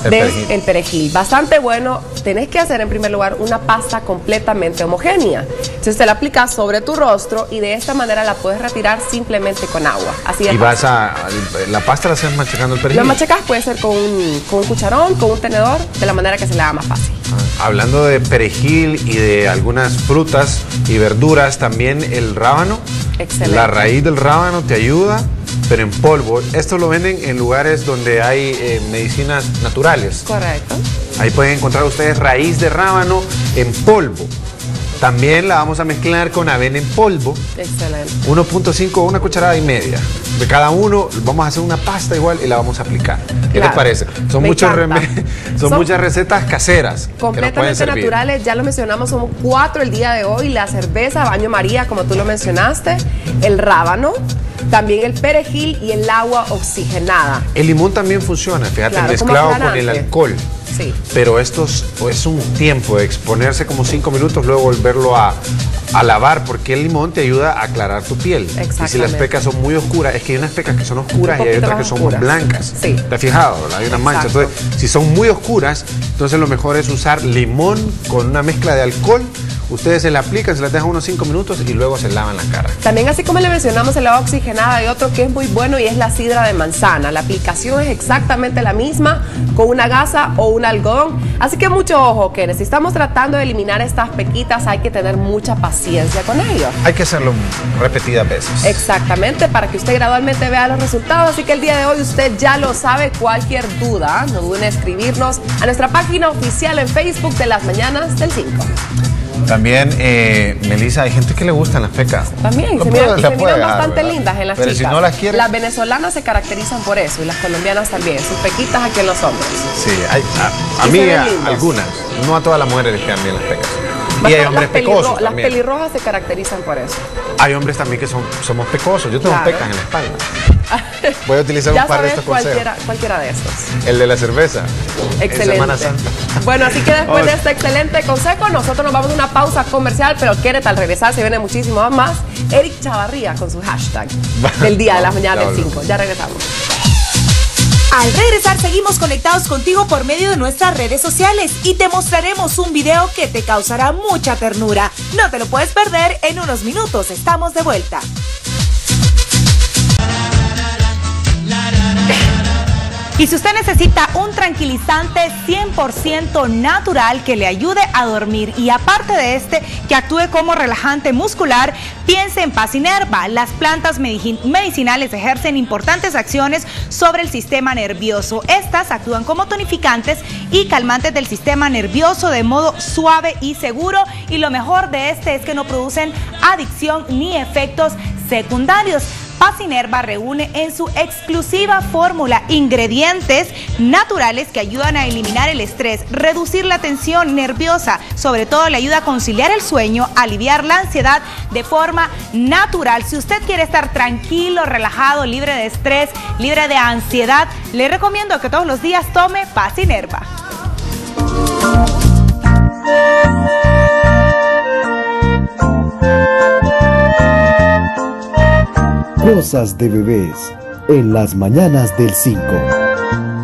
El perejil, bastante bueno. Tenés que hacer en primer lugar una pasta completamente homogénea. Entonces te la aplicas sobre tu rostro y de esta manera la puedes retirar simplemente con agua. Así de fácil. La pasta la haces machacando el perejil. Lo machacas, puede ser con un cucharón, con un tenedor, de la manera que se le haga más fácil. Hablando de perejil y de algunas frutas y verduras, también el rábano. Excelente. La raíz del rábano te ayuda, pero en polvo. Esto lo venden en lugares donde hay medicinas naturales. Correcto. Ahí pueden encontrar ustedes raíz de rábano en polvo. También la vamos a mezclar con avena en polvo. Excelente. 1.5 o una cucharada y media. De cada uno vamos a hacer una pasta igual y la vamos a aplicar. ¿Qué les parece? Son muchas recetas caseras. Completamente naturales, ya lo mencionamos, son 4 el día de hoy. La cerveza, baño María, como tú lo mencionaste, el rábano, también el perejil y el agua oxigenada. El limón también funciona, fíjate, mezclado con el alcohol. Sí. Pero esto es un tiempo de exponerse como 5 minutos, luego volverlo a lavar, porque el limón te ayuda a aclarar tu piel. Y si las pecas son muy oscuras, es que hay unas pecas que son oscuras y hay otras que son muy blancas. Sí. ¿Te has fijado? ¿Verdad? Hay una mancha. Entonces, si son muy oscuras, entonces lo mejor es usar limón con una mezcla de alcohol. Ustedes se la aplican, se la dejan unos 5 minutos y luego se lavan la cara. También, así como le mencionamos el agua oxigenada, hay otro que es muy bueno y es la sidra de manzana. La aplicación es exactamente la misma con una gasa o un algodón. Así que mucho ojo, que si estamos tratando de eliminar estas pequitas, hay que tener mucha paciencia con ello. Hay que hacerlo repetidas veces. Exactamente, para que usted gradualmente vea los resultados. Así que el día de hoy usted ya lo sabe. Cualquier duda, no duden en escribirnos a nuestra página oficial en Facebook de Las Mañanas del 5. También, Melissa, hay gente que le gustan las pecas. También, se miran bastante lindas en las chicas. Si no las quieres... Las venezolanas se caracterizan por eso y las colombianas también. Sus pequitas aquí en los hombres. Sí, a mí algunas. No a todas las mujeres les quedan bien las pecas. Y hay hombres pecosos. Las pelirrojas se caracterizan por eso. Hay hombres también que somos pecosos. Yo tengo pecas en la espalda. Voy a utilizar un par de estos consejos. Cualquiera de estos. El de la cerveza. Excelente. En Semana Santa. Bueno, así que después de este excelente consejo, nosotros nos vamos a una pausa comercial, pero Kenneth, al regresar se viene muchísimo más. Eric Chavarría con su hashtag del día de las mañanas del 5. Ya regresamos. Al regresar seguimos conectados contigo por medio de nuestras redes sociales y te mostraremos un video que te causará mucha ternura. No te lo puedes perder, en unos minutos estamos de vuelta. Y si usted necesita un tranquilizante 100% natural que le ayude a dormir y aparte de este, que actúe como relajante muscular, piense en Pasinerva. Las plantas medicinales ejercen importantes acciones sobre el sistema nervioso. Estas actúan como tonificantes y calmantes del sistema nervioso de modo suave y seguro. Y lo mejor de este es que no producen adicción ni efectos secundarios. Pasinerva reúne en su exclusiva fórmula ingredientes naturales que ayudan a eliminar el estrés, reducir la tensión nerviosa, sobre todo le ayuda a conciliar el sueño, aliviar la ansiedad de forma natural. Si usted quiere estar tranquilo, relajado, libre de estrés, libre de ansiedad, le recomiendo que todos los días tome Pasinerva. Cosas de bebés en Las Mañanas del 5.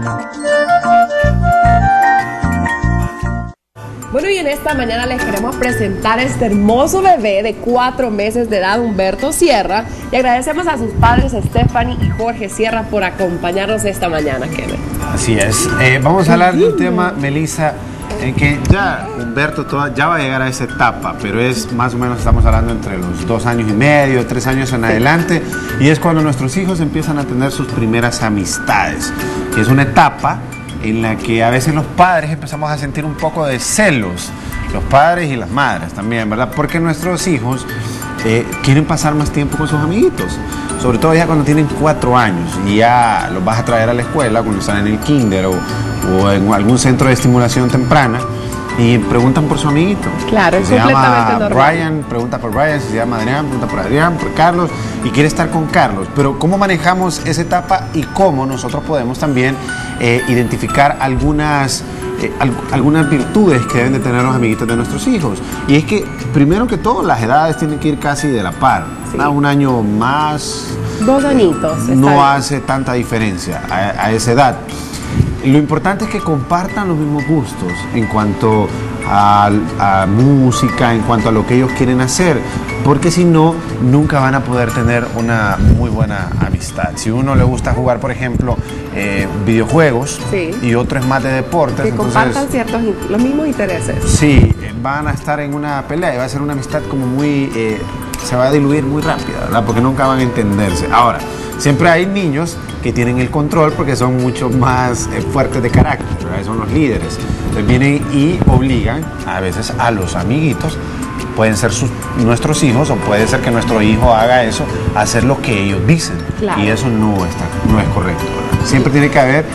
esta mañana les queremos presentar este hermoso bebé de 4 meses de edad, Humberto Sierra, y agradecemos a sus padres Stephanie y Jorge Sierra por acompañarnos esta mañana, Kenneth. Así es. Vamos a hablar de un tema, Melissa, en que ya Humberto ya va a llegar a esa etapa, pero es más o menos, estamos hablando entre los 2 años y medio, 3 años en adelante, y es cuando nuestros hijos empiezan a tener sus primeras amistades. Y es una etapa en la que a veces los padres empezamos a sentir un poco de celos, los padres y las madres también, ¿verdad? Porque nuestros hijos quieren pasar más tiempo con sus amiguitos, sobre todo ya cuando tienen 4 años y ya los vas a traer a la escuela cuando están en el kinder o en algún centro de estimulación temprana y preguntan por su amiguito. Claro, es completamente normal. Brian, pregunta por Brian, si se llama Adrián, pregunta por Adrián, por Carlos y quiere estar con Carlos. Pero ¿cómo manejamos esa etapa y cómo nosotros podemos también identificar algunas virtudes que deben de tener los amiguitos de nuestros hijos? Y es que, primero que todo, las edades tienen que ir casi de la par. Sí. Un año más, 2 añitos. No hace tanta diferencia a esa edad. Lo importante es que compartan los mismos gustos en cuanto a música, en cuanto a lo que ellos quieren hacer, porque si no, nunca van a poder tener una muy buena amistad. Si uno le gusta jugar, por ejemplo, videojuegos, sí, y otro es más de deportes, que compartan los mismos intereses. Sí, van a estar en una pelea y va a ser una amistad como muy... se va a diluir muy rápido, ¿verdad? Porque nunca van a entenderse. Ahora, siempre hay niños que tienen el control porque son mucho más fuertes de carácter, ¿verdad? Son los líderes. Entonces vienen y obligan a veces a los amiguitos, pueden ser nuestros hijos o puede ser que nuestro hijo haga eso, hacer lo que ellos dicen. Claro. Y eso no es correcto, ¿verdad? Siempre tiene que haber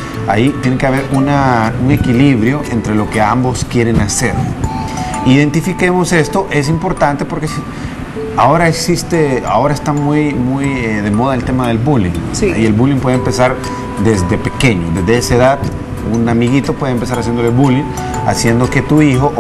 un equilibrio entre lo que ambos quieren hacer. Identifiquemos esto, es importante porque ahora está muy de moda el tema del bullying. Sí. Y el bullying puede empezar desde pequeño, desde esa edad. Un amiguito puede empezar haciéndole bullying, haciendo que tu hijo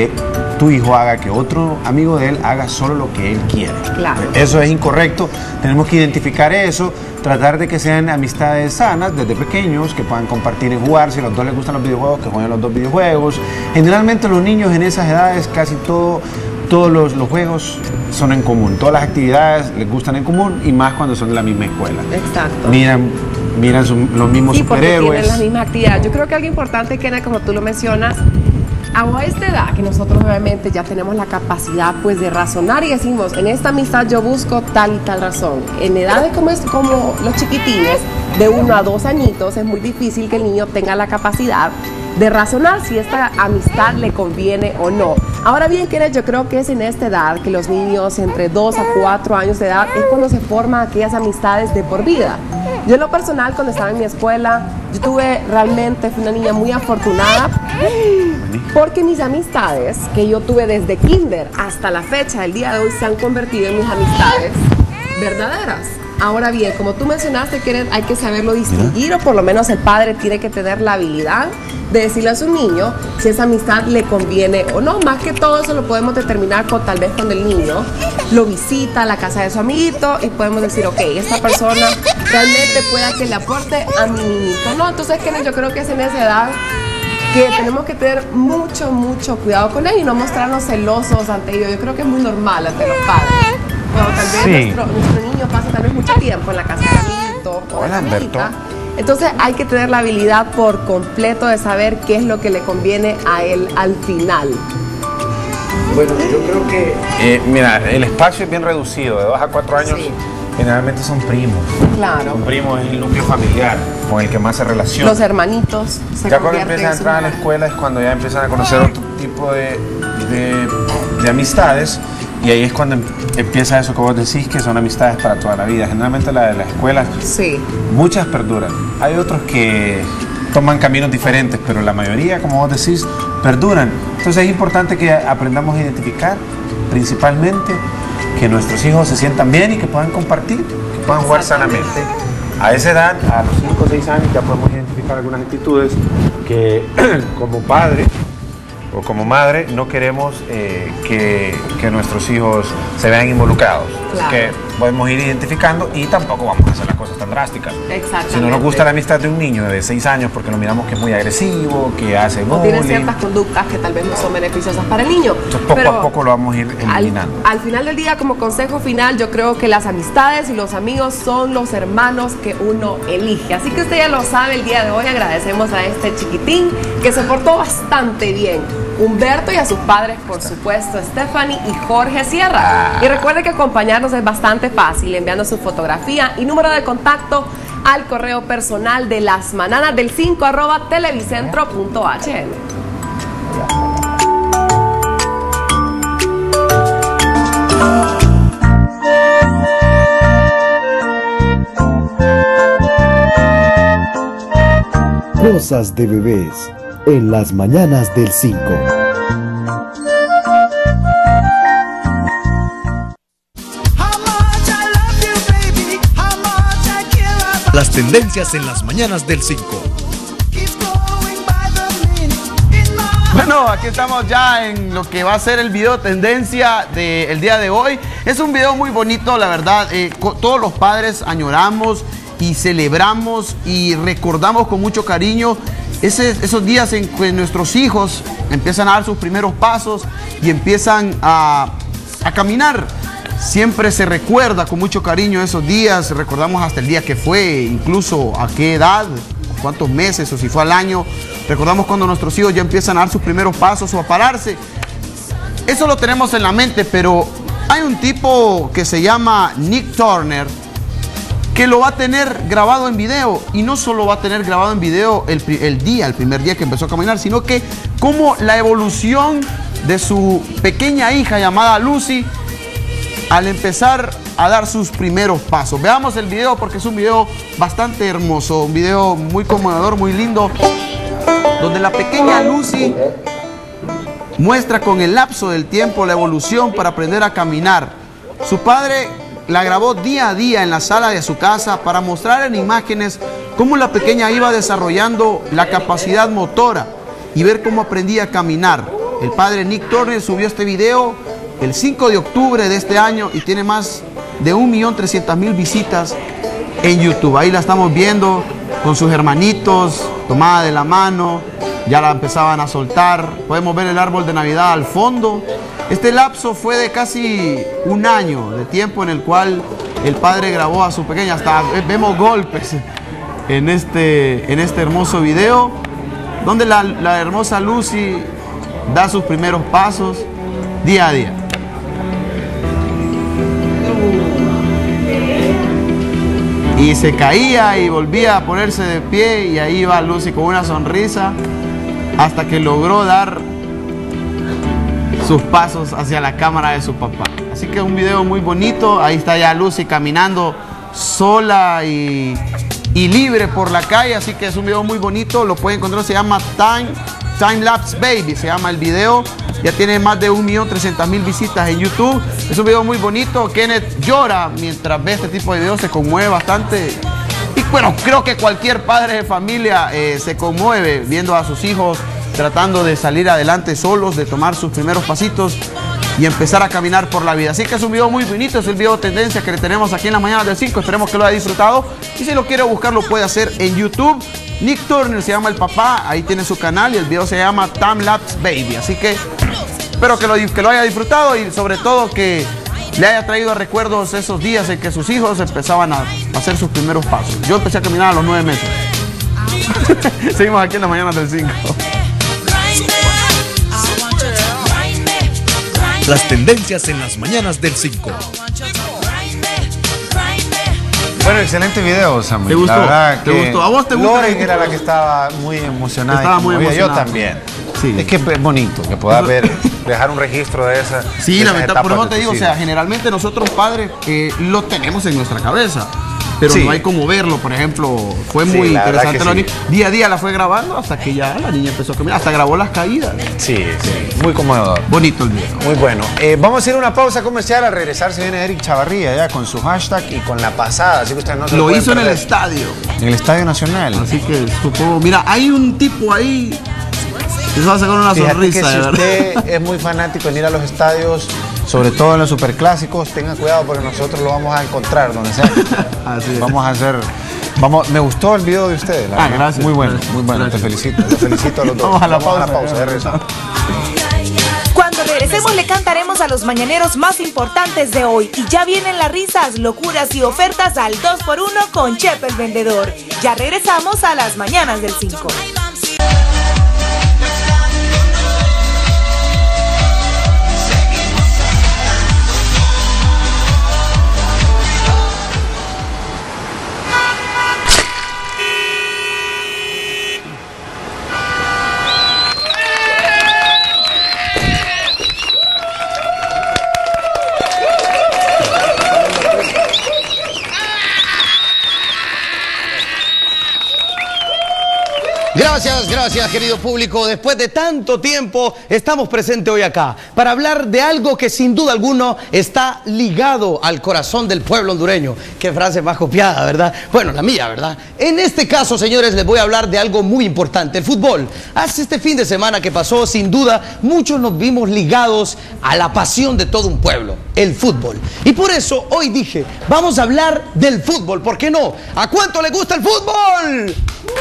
haga que otro amigo de él haga solo lo que él quiere. Claro. Eso es incorrecto, tenemos que identificar eso, tratar de que sean amistades sanas desde pequeños, que puedan compartir y jugar. Si a los dos les gustan los videojuegos, que jueguen los 2 videojuegos. Generalmente los niños en esas edades casi todos los juegos son en común, todas las actividades les gustan en común y más cuando son de la misma escuela. Exacto. Miran los mismos superhéroes. Tienen las mismas actividades. Yo creo que algo importante, Kena, como tú lo mencionas, a esta edad que nosotros obviamente ya tenemos la capacidad pues de razonar y decimos, en esta amistad yo busco tal y tal razón. En edades como los chiquitines, de 1 a 2 añitos, es muy difícil que el niño tenga la capacidad de razonar si esta amistad le conviene o no. Ahora bien, Kenneth, yo creo que es en esta edad que los niños entre 2 a 4 años de edad es cuando se forman aquellas amistades de por vida. Yo en lo personal, cuando estaba en mi escuela, fui una niña muy afortunada porque mis amistades que yo tuve desde kinder hasta la fecha, el día de hoy, se han convertido en mis amistades verdaderas. Ahora bien, como tú mencionaste, Kenneth, hay que saberlo distinguir, o por lo menos el padre tiene que tener la habilidad de decirle a su niño si esa amistad le conviene o no. Más que todo eso lo podemos determinar tal vez cuando el niño lo visita a la casa de su amiguito y podemos decir, ok, esta persona realmente pueda que le aporte a mi niñito, ¿no? Entonces, Kenneth, yo creo que es en esa edad que tenemos que tener mucho cuidado con él y no mostrarnos celosos ante ellos. Yo creo que es muy normal ante los padres. Cuando tal vez nuestro niño pasa tal vez mucho tiempo en la casa del amiguito o de la amiguita, entonces hay que tener la habilidad por completo de saber qué es lo que le conviene a él al final. Bueno, yo creo que, mira, el espacio es bien reducido, de 2 a 4 años. Sí. Generalmente son primos. Claro. Un primo es el núcleo familiar con el que más se relaciona. Los hermanitos se ya cuando empiezan a entrar a la escuela es cuando ya empiezan a conocer otro tipo de amistades. Y ahí es cuando empieza eso que vos decís, que son amistades para toda la vida. Generalmente la de la escuela, sí, muchas perduran. Hay otros que toman caminos diferentes, pero la mayoría, como vos decís, perduran. Entonces es importante que aprendamos a identificar, principalmente, que nuestros hijos se sientan bien y que puedan compartir, que puedan jugar sanamente. A esa edad, a los 5 o 6 años, ya podemos identificar algunas actitudes que como padre o como madre no queremos que nuestros hijos se vean involucrados. Claro. que podemos ir identificando y tampoco vamos a hacer las cosas tan drásticas. Exactamente. Si no nos gusta la amistad de un niño de 6 años porque lo miramos que es muy agresivo, que hace O tiene bullying, ciertas conductas que tal vez no son beneficiosas para el niño. entonces poco a poco lo vamos a ir eliminando. Al final del día, como consejo final, yo creo que las amistades y los amigos son los hermanos que uno elige. Así que usted ya lo sabe, el día de hoy agradecemos a este chiquitín que se portó bastante bien. Humberto y a sus padres, por supuesto, Stephanie y Jorge Sierra. Y recuerde que acompañarnos es bastante fácil, enviando su fotografía y número de contacto al correo personal de Las Mananas del 5 @televicentro.hn. Cosas de bebés en las mañanas del 5. Las tendencias en las mañanas del 5. Bueno, aquí estamos ya en lo que va a ser el video tendencia del día de hoy. Es un video muy bonito, la verdad. Todos los padres añoramos y celebramos y recordamos con mucho cariño esos días en que nuestros hijos empiezan a dar sus primeros pasos y empiezan a caminar. Siempre se recuerda con mucho cariño esos días, recordamos hasta el día que fue, incluso a qué edad, cuántos meses o si fue al año. Recordamos cuando nuestros hijos ya empiezan a dar sus primeros pasos o a pararse. Eso lo tenemos en la mente, pero hay un tipo que se llama Nick Turner que lo va a tener grabado en video, y no solo va a tener grabado en video el primer día que empezó a caminar, sino que como la evolución de su pequeña hija llamada Lucy al empezar a dar sus primeros pasos. Veamos el video porque es un video bastante hermoso, un video muy conmovedor, muy lindo, donde la pequeña Lucy muestra con el lapso del tiempo la evolución para aprender a caminar. Su padre la grabó día a día en la sala de su casa para mostrar en imágenes cómo la pequeña iba desarrollando la capacidad motora y ver cómo aprendía a caminar. El padre Nick Turner subió este video el 5 de octubre de este año y tiene más de 1.300.000 visitas en YouTube. Ahí la estamos viendo con sus hermanitos, tomada de la mano, ya la empezaban a soltar. Podemos ver el árbol de Navidad al fondo. Este lapso fue de casi un año de tiempo en el cual el padre grabó a su pequeña. Hasta vemos golpes en este hermoso video, donde la hermosa Lucy da sus primeros pasos día a día. Y se caía y volvía a ponerse de pie, y ahí va Lucy con una sonrisa hasta que logró dar sus pasos hacia la cámara de su papá. Así que un video muy bonito. Ahí está ya Lucy caminando sola y libre por la calle. Así que es un video muy bonito. Lo pueden encontrar, se llama Time Lapse Baby, se llama el video. Ya tiene más de 1.300.000 visitas en YouTube. Es un video muy bonito. Kenneth llora mientras ve este tipo de videos, se conmueve bastante. Y bueno, creo que cualquier padre de familia se conmueve viendo a sus hijos tratando de salir adelante solos, de tomar sus primeros pasitos y empezar a caminar por la vida. Así que es un video muy bonito, es el video tendencia que le tenemos aquí en la mañana del 5. Esperemos que lo haya disfrutado, y si lo quiere buscar lo puede hacer en YouTube. Nick Turner se llama el papá, ahí tiene su canal, y el video se llama Time Lapse Baby. Así que espero que lo haya disfrutado, y sobre todo que le haya traído recuerdos esos días en que sus hijos empezaban a hacer sus primeros pasos. Yo empecé a caminar a los 9 meses. Seguimos aquí en la mañana del 5. Las tendencias en las mañanas del 5. Bueno, excelente video, Samuel. ¿Te gustó? La verdad ¿Te que gustó? ¿A vos te gusta? Loren era la que estaba muy emocionada. Estaba muy emocionada. Yo también. Sí. Es que es bonito que pueda dejar un registro de esa. Sí, lamentablemente, por eso te digo, o sea, general. generalmente nosotros padres lo tenemos en nuestra cabeza, pero Sí. no hay como verlo. Por ejemplo, fue Sí, muy la verdad interesante. que sí. Día a día la fue grabando hasta que ya la niña empezó a caminar, hasta grabó las caídas. Sí, sí, muy conmovedor. Bonito el video. Muy bueno. Vamos a ir a una pausa comercial. Al regresar se viene Eric Chavarría ya con su hashtag y con la pasada. Así que ustedes no se Lo pueden hizo en el perder. estadio. En el Estadio Nacional. Así que supongo, mira, hay un tipo ahí que se va a sacar una Fíjate sonrisa, que de si verdad. usted es muy fanático en ir a los estadios, Sobre todo en los superclásicos, tengan cuidado porque nosotros lo vamos a encontrar donde sea. Así es. Vamos a hacer... me gustó el video de ustedes. Gracias. Muy bueno, muy bueno. Te felicito a los dos. Vamos a la pausa. Cuando regresemos le cantaremos a los mañaneros más importantes de hoy. Y ya vienen las risas, locuras y ofertas al 2x1 con Chepe el Vendedor. Ya regresamos a las mañanas del 5. Gracias, querido público. Después de tanto tiempo, estamos presentes hoy acá para hablar de algo que sin duda alguna está ligado al corazón del pueblo hondureño. Qué frase más copiada, ¿verdad? Bueno, la mía, ¿verdad? En este caso, señores, les voy a hablar de algo muy importante, el fútbol. Hace este fin de semana que pasó, sin duda, muchos nos vimos ligados a la pasión de todo un pueblo, el fútbol. Y por eso hoy dije, vamos a hablar del fútbol, ¿por qué no? ¿A cuánto le gusta el fútbol?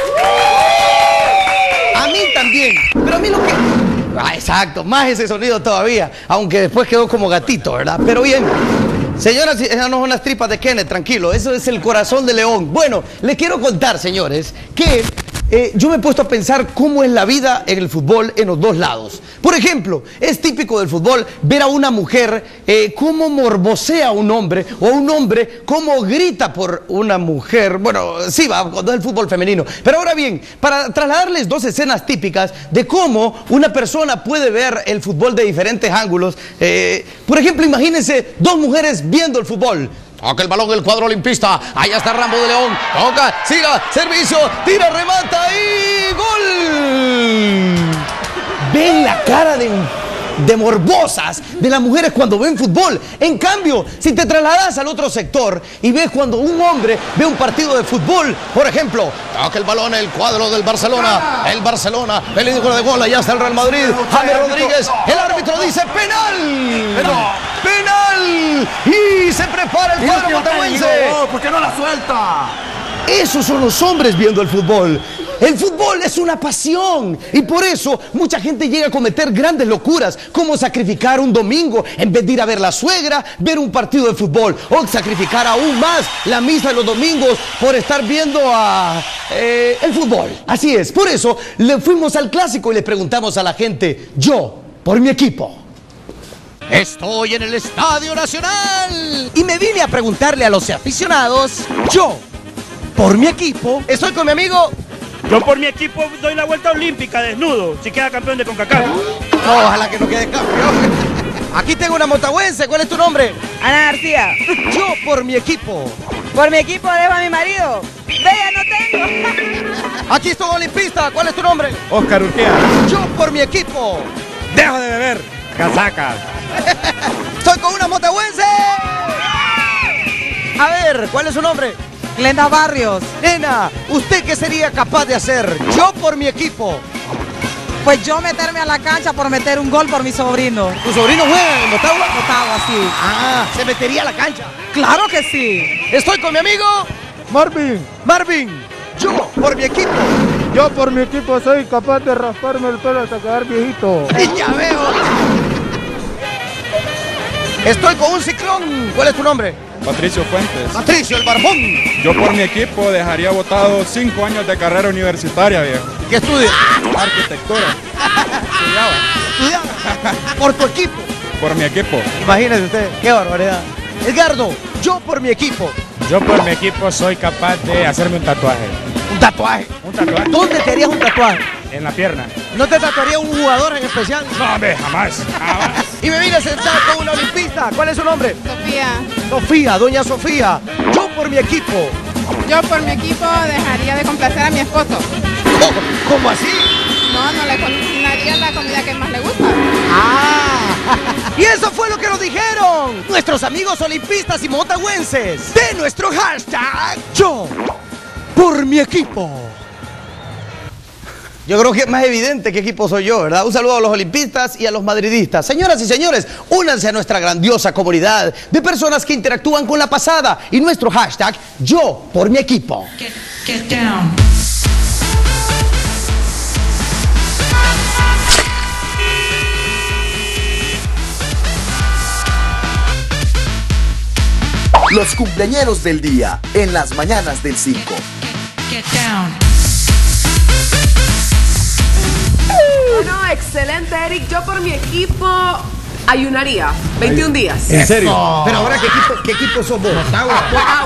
A mí también, pero a mí lo que... exacto, más ese sonido todavía, aunque después quedó como gatito, ¿verdad? Pero bien, señoras, esas no son las tripas de Kenneth, tranquilo, eso es el corazón de león. Bueno, les quiero contar, señores, que yo me he puesto a pensar cómo es la vida en el fútbol en los dos lados. Por ejemplo, es típico del fútbol ver a una mujer cómo morbosea a un hombre, o a un hombre cómo grita por una mujer. Bueno, sí, va, cuando es el fútbol femenino. Pero ahora bien, para trasladarles dos escenas típicas de cómo una persona puede ver el fútbol de diferentes ángulos. Por ejemplo, imagínense dos mujeres viendo el fútbol. Toca el balón el cuadro olimpista. Allá está Rambo de León. Toca, siga, servicio, tira, remata y gol. Ven la cara de morbosas de las mujeres cuando ven fútbol. En cambio, si te trasladas al otro sector y ves cuando un hombre ve un partido de fútbol, por ejemplo, toca el balón el cuadro del Barcelona. El Barcelona, peligro de gol, allá está el Real Madrid. James Rodríguez, el árbitro dice penal. ¡Penal! Y se prepara el cuadro motahuense. ¿Por qué no la suelta? Esos son los hombres viendo el fútbol. El fútbol es una pasión y por eso mucha gente llega a cometer grandes locuras, como sacrificar un domingo en vez de ir a ver la suegra, ver un partido de fútbol, o sacrificar aún más la misa de los domingos por estar viendo el fútbol. Así es, por eso le fuimos al clásico y le preguntamos a la gente, yo, por mi equipo. Estoy en el Estadio Nacional y me vine a preguntarle a los aficionados, yo, por mi equipo, estoy con mi amigo. Yo por mi equipo doy la vuelta olímpica desnudo, si queda campeón de CONCACAF. No, ojalá que no quede campeón. Aquí tengo una motahuense, ¿cuál es tu nombre? Ana García. Yo por mi equipo. Por mi equipo dejo a mi marido. Bella no tengo. Aquí estoy olimpista, ¿cuál es tu nombre? Oscar Urquea. Yo por mi equipo. Dejo de beber. Casaca. Estoy con una motahuense. A ver, ¿cuál es su nombre? Glenda Barrios. Nena, ¿usted qué sería capaz de hacer? Yo por mi equipo. Pues yo meterme a la cancha por meter un gol por mi sobrino. ¿Tu sobrino juega en Motagua? Motagua, sí. Ah, ¿se metería a la cancha? Claro que sí. Estoy con mi amigo Marvin. Yo por mi equipo. Yo por mi equipo soy capaz de rasparme el pelo hasta quedar viejito. Ya veo. Estoy con un ciclón. ¿Cuál es tu nombre? Patricio Fuentes. Patricio, el barbón. Yo por mi equipo dejaría votado 5 años de carrera universitaria, viejo. ¿Qué estudia? Arquitectura. Estudiaba. Por tu equipo. Por mi equipo. Imagínese usted, qué barbaridad. Edgardo, yo por mi equipo. Yo por mi equipo soy capaz de hacerme un tatuaje. ¿Un tatuaje? Un tatuaje. ¿Dónde te harías un tatuaje? En la pierna. ¿No te tatuaría un jugador en especial? No, hombre, jamás. Y me vine a sentar con una olimpista. ¿Cuál es su nombre? Sofía, doña Sofía. Yo por mi equipo. Yo por mi equipo dejaría de complacer a mi esposo. ¿Cómo así? No le cocinaría la comida que más le gusta. Y eso fue lo que nos dijeron nuestros amigos olimpistas y motahuenses de nuestro hashtag Yo por mi equipo. Yo creo que es más evidente qué equipo soy yo, ¿verdad? Un saludo a los olimpistas y a los madridistas. Señoras y señores, únanse a nuestra grandiosa comunidad de personas que interactúan con la pasada y nuestro hashtag Yo por mi equipo. Get down. Los cumpleañeros del día en las mañanas del 5. Get down. Bueno, excelente, Eric. Yo por mi equipo ayunaría 21 días. ¿En serio? Pero ahora, ¿qué equipo sos vos? Motagua.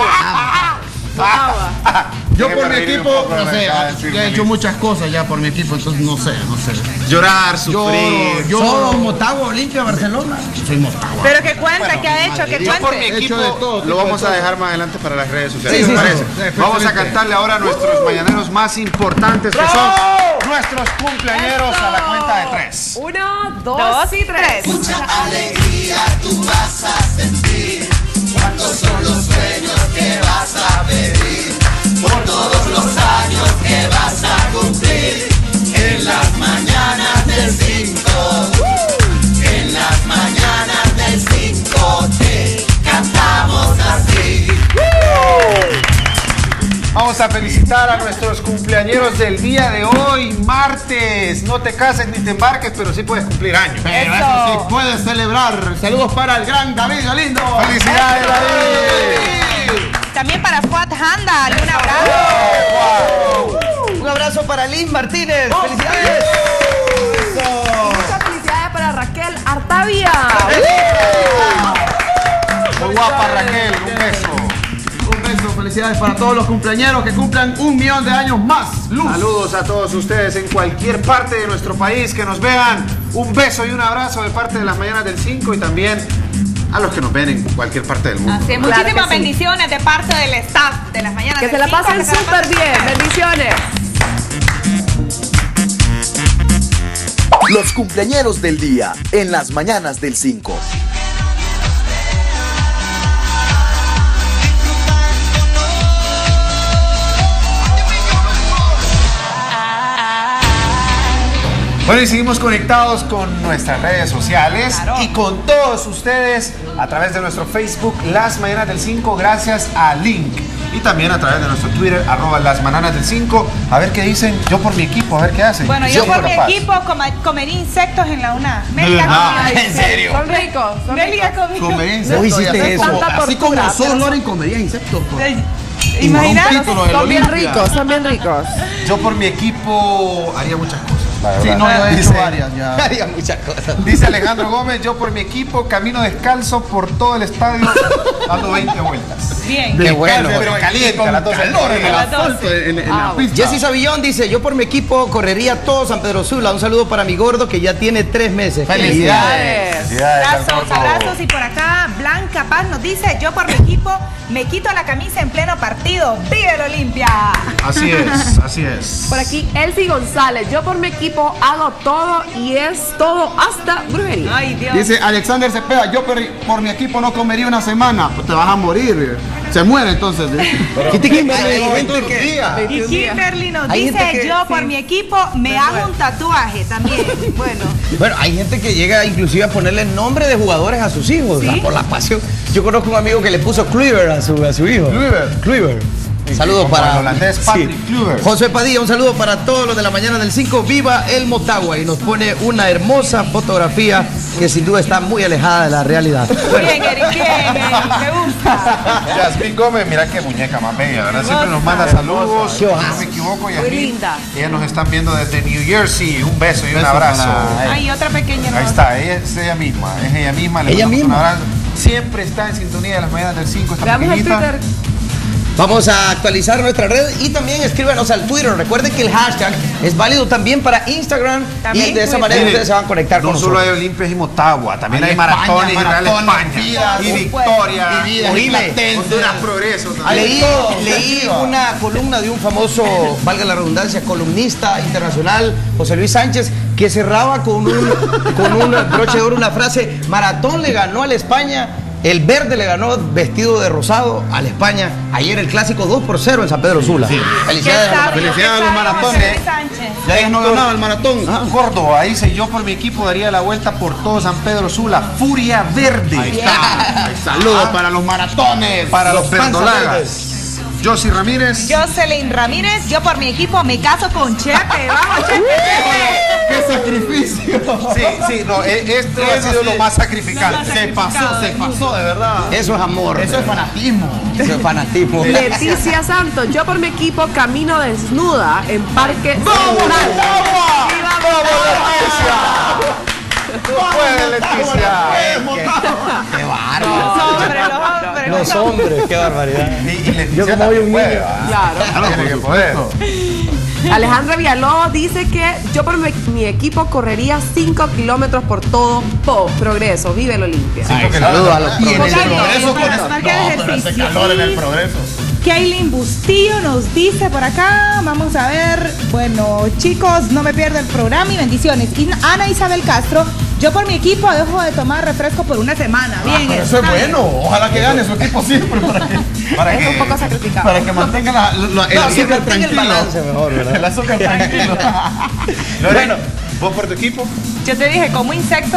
Yo por mi equipo, no sé, ya he hecho muchas cosas ya por mi equipo, entonces no sé. Llorar, sufrir. Yo Motagua, Olimpia, Barcelona. Soy Motagua. Pero que cuenta, que ha hecho, que Yo por mi cuente. equipo de todo, lo vamos de a todo. dejar más adelante para las redes sociales. Sí, ¿Me sí, parece? sí, Vamos a perfectamente. cantarle ahora a nuestros mañaneros más importantes, que son nuestros cumpleañeros a la cuenta de 3. 1, 2 y 3. Mucha alegría tú vas a sentir. ¿Cuántos son los sueños que vas a pedir? Por todos los años que vas a cumplir. En las mañanas del 5. En las mañanas del 5 te cantamos así. Vamos a felicitar a nuestros cumpleañeros del día de hoy, martes. No te cases ni te embarques, pero sí puedes cumplir años. Pero eso sí puedes celebrar. Saludos para el gran David Galindo. ¡Felicidades, David! También para Fuad Handal, un abrazo. Un abrazo para Liz Martínez. ¡Felicidades! Muchas felicidades para Raquel Artavia. Muy guapa, Raquel. Un beso. Un beso, felicidades para todos los cumpleañeros que cumplan 1.000.000 de años más. Luz. Saludos a todos ustedes en cualquier parte de nuestro país que nos vean. Un beso y un abrazo de parte de las mañanas del 5 y también a los que nos ven en cualquier parte del mundo. Así es, Claro muchísimas que sí. bendiciones de parte del staff de las mañanas. Que del se la 5, pasen que se la súper pasen bien. súper. Bendiciones. Los cumpleañeros del día en las mañanas del 5. Bueno, y seguimos conectados con nuestras redes sociales y con todos ustedes a través de nuestro Facebook Las Mañanas del 5, gracias a Link. Y también a través de nuestro Twitter, @Las Mañanas del 5. A ver qué dicen. Yo por mi equipo, a ver qué hacen. Bueno, yo por mi capaz. equipo comería insectos en la UNA. ¿En serio? Son ricos. Son Melia ricos. comió. Comer ¿Vos insectos. hiciste y hacer eso? como- Tanta Así como tortura, sos, pero- Loren, comería insectos. pues. Imagínate. Un título de Son bien Olimpia. ricos, son bien ricos. Yo por mi equipo haría muchas cosas, la verdad. Sí, no, yo he hecho Dice- varias ya. Haría muchas cosas. Dice Alejandro Gómez, yo por mi equipo camino descalzo por todo el estadio dando 20 vueltas. Bien. Qué bueno. Pero caliente, a las 12 del Calor en el día. asfalto, en la pista. Jessy Savillón dice, yo por mi equipo correría todo San Pedro Sula. Un saludo para mi gordo que ya tiene 3 meses. Felicidades. Abrazos, abrazos. Y por acá Blanca Paz nos dice, yo por mi equipo me quito la camisa en pleno partido. ¡Vive el Olimpia! Así es, así es. Por aquí, Elsie González. Yo por mi equipo hago todo y es todo hasta brujería. Ay, Dios. Dice Alexander Cepeda, yo por mi equipo no comería una semana, pues te vas a morir. Se muere entonces. ¿Qué te quiere? Y Kimberly nos Hay dice, gente que- yo por mi equipo me hago un tatuaje también. Bueno. Bueno, hay gente que llega inclusive a ponerle nombre de jugadores a sus hijos, ¿Sí? ¿verdad? Por la pasión. Yo conozco un amigo que le puso Kluivert a su hijo. Kluivert. Saludos Como para el holandés Patrick Kluivert. José Padilla, un saludo para todos los de la mañana del 5. Viva el Motagua, y nos pone una hermosa fotografía que sin duda está muy alejada de la realidad. Bien, Eric, bien, Eric, me gusta. Yasmín Gómez, mira qué muñeca más bella, ¿verdad? Siempre nos manda saludos. Qué Si ojazo. no me equivoco, Muy Yasmín. linda. Ellas nos están viendo desde New Jersey. Un beso y un Beso abrazo. para- Ay, otra pequeña Ahí hermosa. está, ella es ella misma. Es ella misma. Le Ella mandamos misma. un abrazo. Siempre está en sintonía de las mañanas del 5. Esta Veamos el pequeñita. Twitter. Vamos a actualizar nuestra red y también escríbanos al Twitter. Recuerden que el hashtag es válido también para Instagram También y de esa Twitter. manera Mire, ustedes se van a conectar con No solo nosotros. hay Olimpia y Motagua, también Hay hay Maratón España, y Real Maratón, España. Vidas, Y Victoria. y Vidas, Oíme, y Platense. Honduras Progreso también. Leí una columna de un famoso, valga la redundancia, columnista internacional, José Luis Sánchez, que cerraba con un broche de oro una frase: Maratón le ganó a la España El verde le ganó vestido de rosado a la España. Ayer el clásico 2-0 en San Pedro Sula. Sí. Felicidades a los maratones. Ya ellos no ganaban el maratón. Córdoba, ahí dice, yo por mi equipo daría la vuelta por todo San Pedro Sula. Furia Verde. Ahí está. Saludos para los maratones. Para los verdolagas. Josie Ramírez. Jocelyn Ramírez, yo por mi equipo me caso con Chepe. Vamos, Chepe. ¡Qué sacrificio! Sí, no, esto ha sido lo más sacrificante. Se pasó, de verdad. Eso es amor. Eso es fanatismo. Eso es fanatismo. Leticia Santos, yo por mi equipo camino desnuda en Parque Central. ¡Puede, Leticia! ¡Qué bárbaro! Los hombres, qué barbaridad. Yo como hoy un niño. Claro. Tiene que poder. Alejandra Villalobos dice que yo por mi equipo correría 5 kilómetros por todo Progreso. Vive el Olimpia. Saludos a los Y en el Progreso. progreso con ese calor en el progreso. Kaylin Bustillo nos dice por acá, vamos a ver, bueno chicos, no me pierdo el programa y bendiciones. Y Ana Isabel Castro, yo por mi equipo dejo de tomar refresco por una semana. Bien, pero eso es bueno, ojalá que gane su equipo siempre Es un poco sacrificado. para que mantenga el azúcar tranquilo. El balance mejor, ¿verdad? El azúcar tranquilo. Bueno, ¿vos por tu equipo? Yo te dije, como insectos.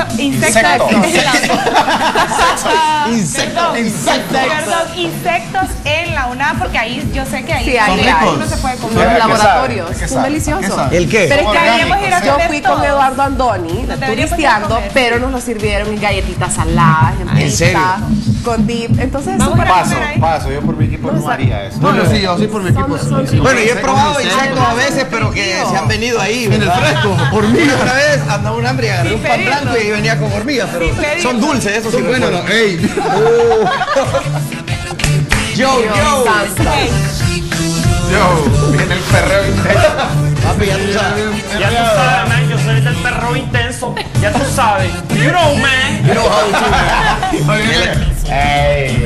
Insectos en la UNAM, porque ahí yo sé que ahí Sí, ahí hay. uno se puede Los comer. laboratorios. ¿Qué Son sabe? deliciosos. ¿El qué? Pero es que Deberíamos ir a yo comer fui con todos. Eduardo Andoni, Deberíamos ir a turisteando, comer. pero nos lo sirvieron en galletitas saladas, en ¿en serio? pizza, con dip. Entonces es Vamos súper a Paso, comer ahí. paso. Yo por mi equipo no haría eso. Bueno, sí, yo sí por mi equipo. Bueno, yo he probado insectos a veces, pero que se han venido ahí. En el ¿verdad? fresco, hormigas. Una vez andaba un hambre y agarré un pan pedirlo. blanco y venía con hormigas, pero pedirlo. son dulces, eso sí. Bueno, no, ey. Yo. Yo, viene el perreo intenso. Papi, ya tú sabes. Ya tú sabes, man, yo soy del perro intenso. Ya tú sabes. You know, man. You know how to. Ey.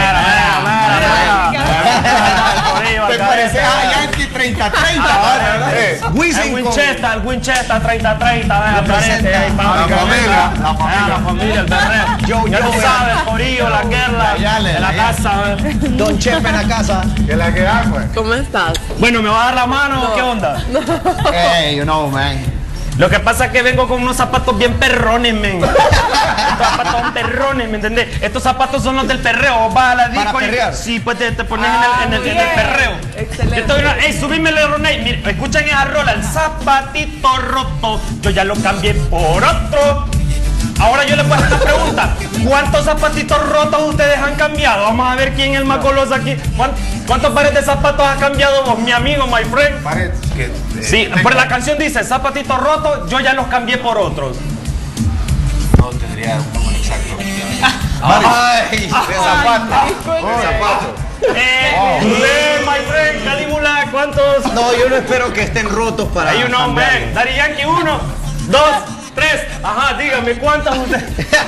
Te pareces a Yankee 30-30. Wisin con- El Winchester 30-30, vea, aparece ahí, La papi. familia. La familia, el perreo. Ya tú sabes, el corillo, la guerra, de la casa. Don Chepe en la casa. ¿Qué es la que da, pues? ¿Cómo estás? Bueno, ¿me va a dar la mano o qué onda? Hey, you know, man. Lo que pasa es que vengo con unos zapatos bien perrones, men. Estos zapatos son perrones, ¿me entendés? Estos zapatos son los del perreo. Vos vas a la disco y perrear. sí, pues te pones en el perreo. Excelente. Ey, subímele, Roney. Mira, escuchen esa rola, el zapatito roto. Yo ya lo cambié por otro. Ahora yo les voy a hacer una pregunta. ¿Cuántos zapatitos rotos ustedes han cambiado? Vamos a ver quién es el más goloso aquí. ¿Cuántos pares de zapatos has cambiado vos, mi amigo, my friend? Pared, que, Sí, pero la canción dice, zapatitos rotos, yo ya los cambié por otros. No tendría un número exacto. Ay, De zapato. De zapato. My friend, Calígula, ¿cuántos? no, yo no espero que estén rotos para. Hay un hombre, Daddy Yankee, 1, 2, 3. Ajá, dígame, ¿cuántos ustedes?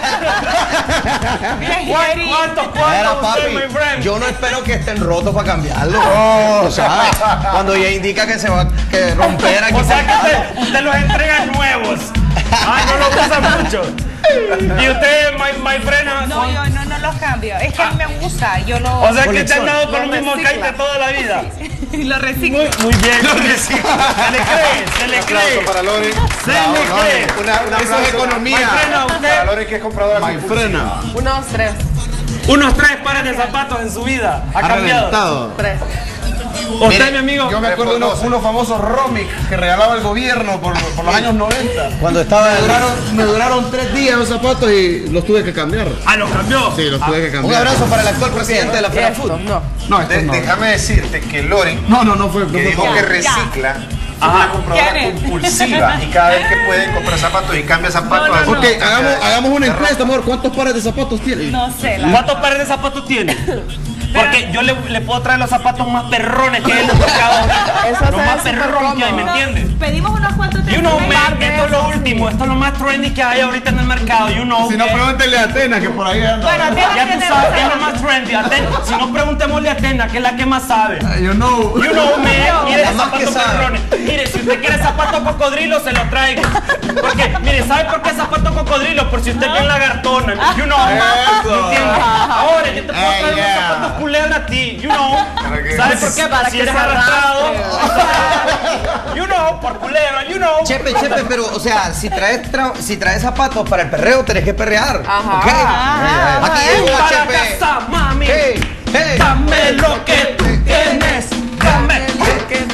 ¿Cuántos Era, ustedes, papi, my friend? yo no espero que estén rotos para cambiarlo. O sea, cuando ya indica que se va a romper aquí. O sea que usted los entrega nuevos. Ah, no los usa mucho. Y usted, my friend, No, yo no los cambio. Es que a mí me gusta. Yo lo. o sea que te han dado con los mismos caites toda la vida. lo reciclo. Muy bien. Se le Un cree. aplauso para Lore. Se le cree. Un aplauso. Eso es economía. My friend, a usted. Para Lore, que es compradora My compulsiva. frena. Unos 3. Unos 3 pares de zapatos en su vida. Ha cambiado. Reventado. 3. Usted, mi amigo. Yo me acuerdo de unos famosos Romic que regalaba el gobierno por los años 90. Cuando estaba Me duraron 3 días los zapatos y los tuve que cambiar. Ah, los cambió. Sí, los tuve que cambiar. Un abrazo para el actual presidente de la FENAFUT. No, estos no. Déjame decirte que Loren, No fue. que dijo que recicla, es Ajá. una compradora ¿Quién es? compulsiva y cada vez que puede compra zapatos y cambia zapatos. hace Ok, una- hagamos una encuesta, amor. ¿Cuántos pares de zapatos tiene? No sé. La ¿Cuántos pares de zapatos tiene? Porque yo le puedo traer los zapatos más perrones que hay en el mercado. Eso se Los ve más súper perrones que hay, ¿me cómodo. entiendes? Pedimos unos cuantos You know, de man, esto es lo último, esto es lo más trendy que hay ahorita en el mercado, you know. Si no, que- pregúntenle a Atena, que por ahí anda. Bueno, Atena ya tú tiene sabes, es lo razón. más trendy. Si no, preguntémosle a Atena, que es la que más sabe. You know. You know, man, mire, Vaya, más que zapatos sabe. perrones. Mire, si usted quiere zapatos cocodrilo, se los traigo. Porque, mire, ¿sabe por qué zapatos cocodrilo? Por si usted es bien lagartona. You know. ¿Entiendes? Ahora, yo te puedo traer unos zapatos culebra a ti. You know. ¿Sabes por qué? Para si eres arrastrado. You know, por culebra, you know. Chepe, pero, o sea, si traes zapatos para el perreo, tenés que perrear. Ajá. ¿Ok? Aquí llega Para Chepe. casa, mami. Hey, hey. Dame lo que tú tienes. Dame lo que tú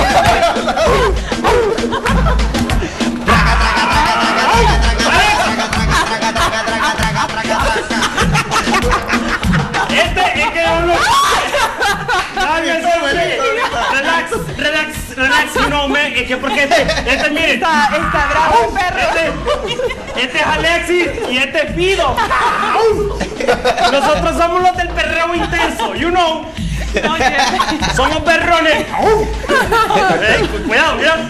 Relax, you know, man. Es que porque mire. Está bravo el perro. Este es Alexis y este es Fido. Nosotros somos los del perreo intenso, you know. Somos perrones. Cuidado, cuidado.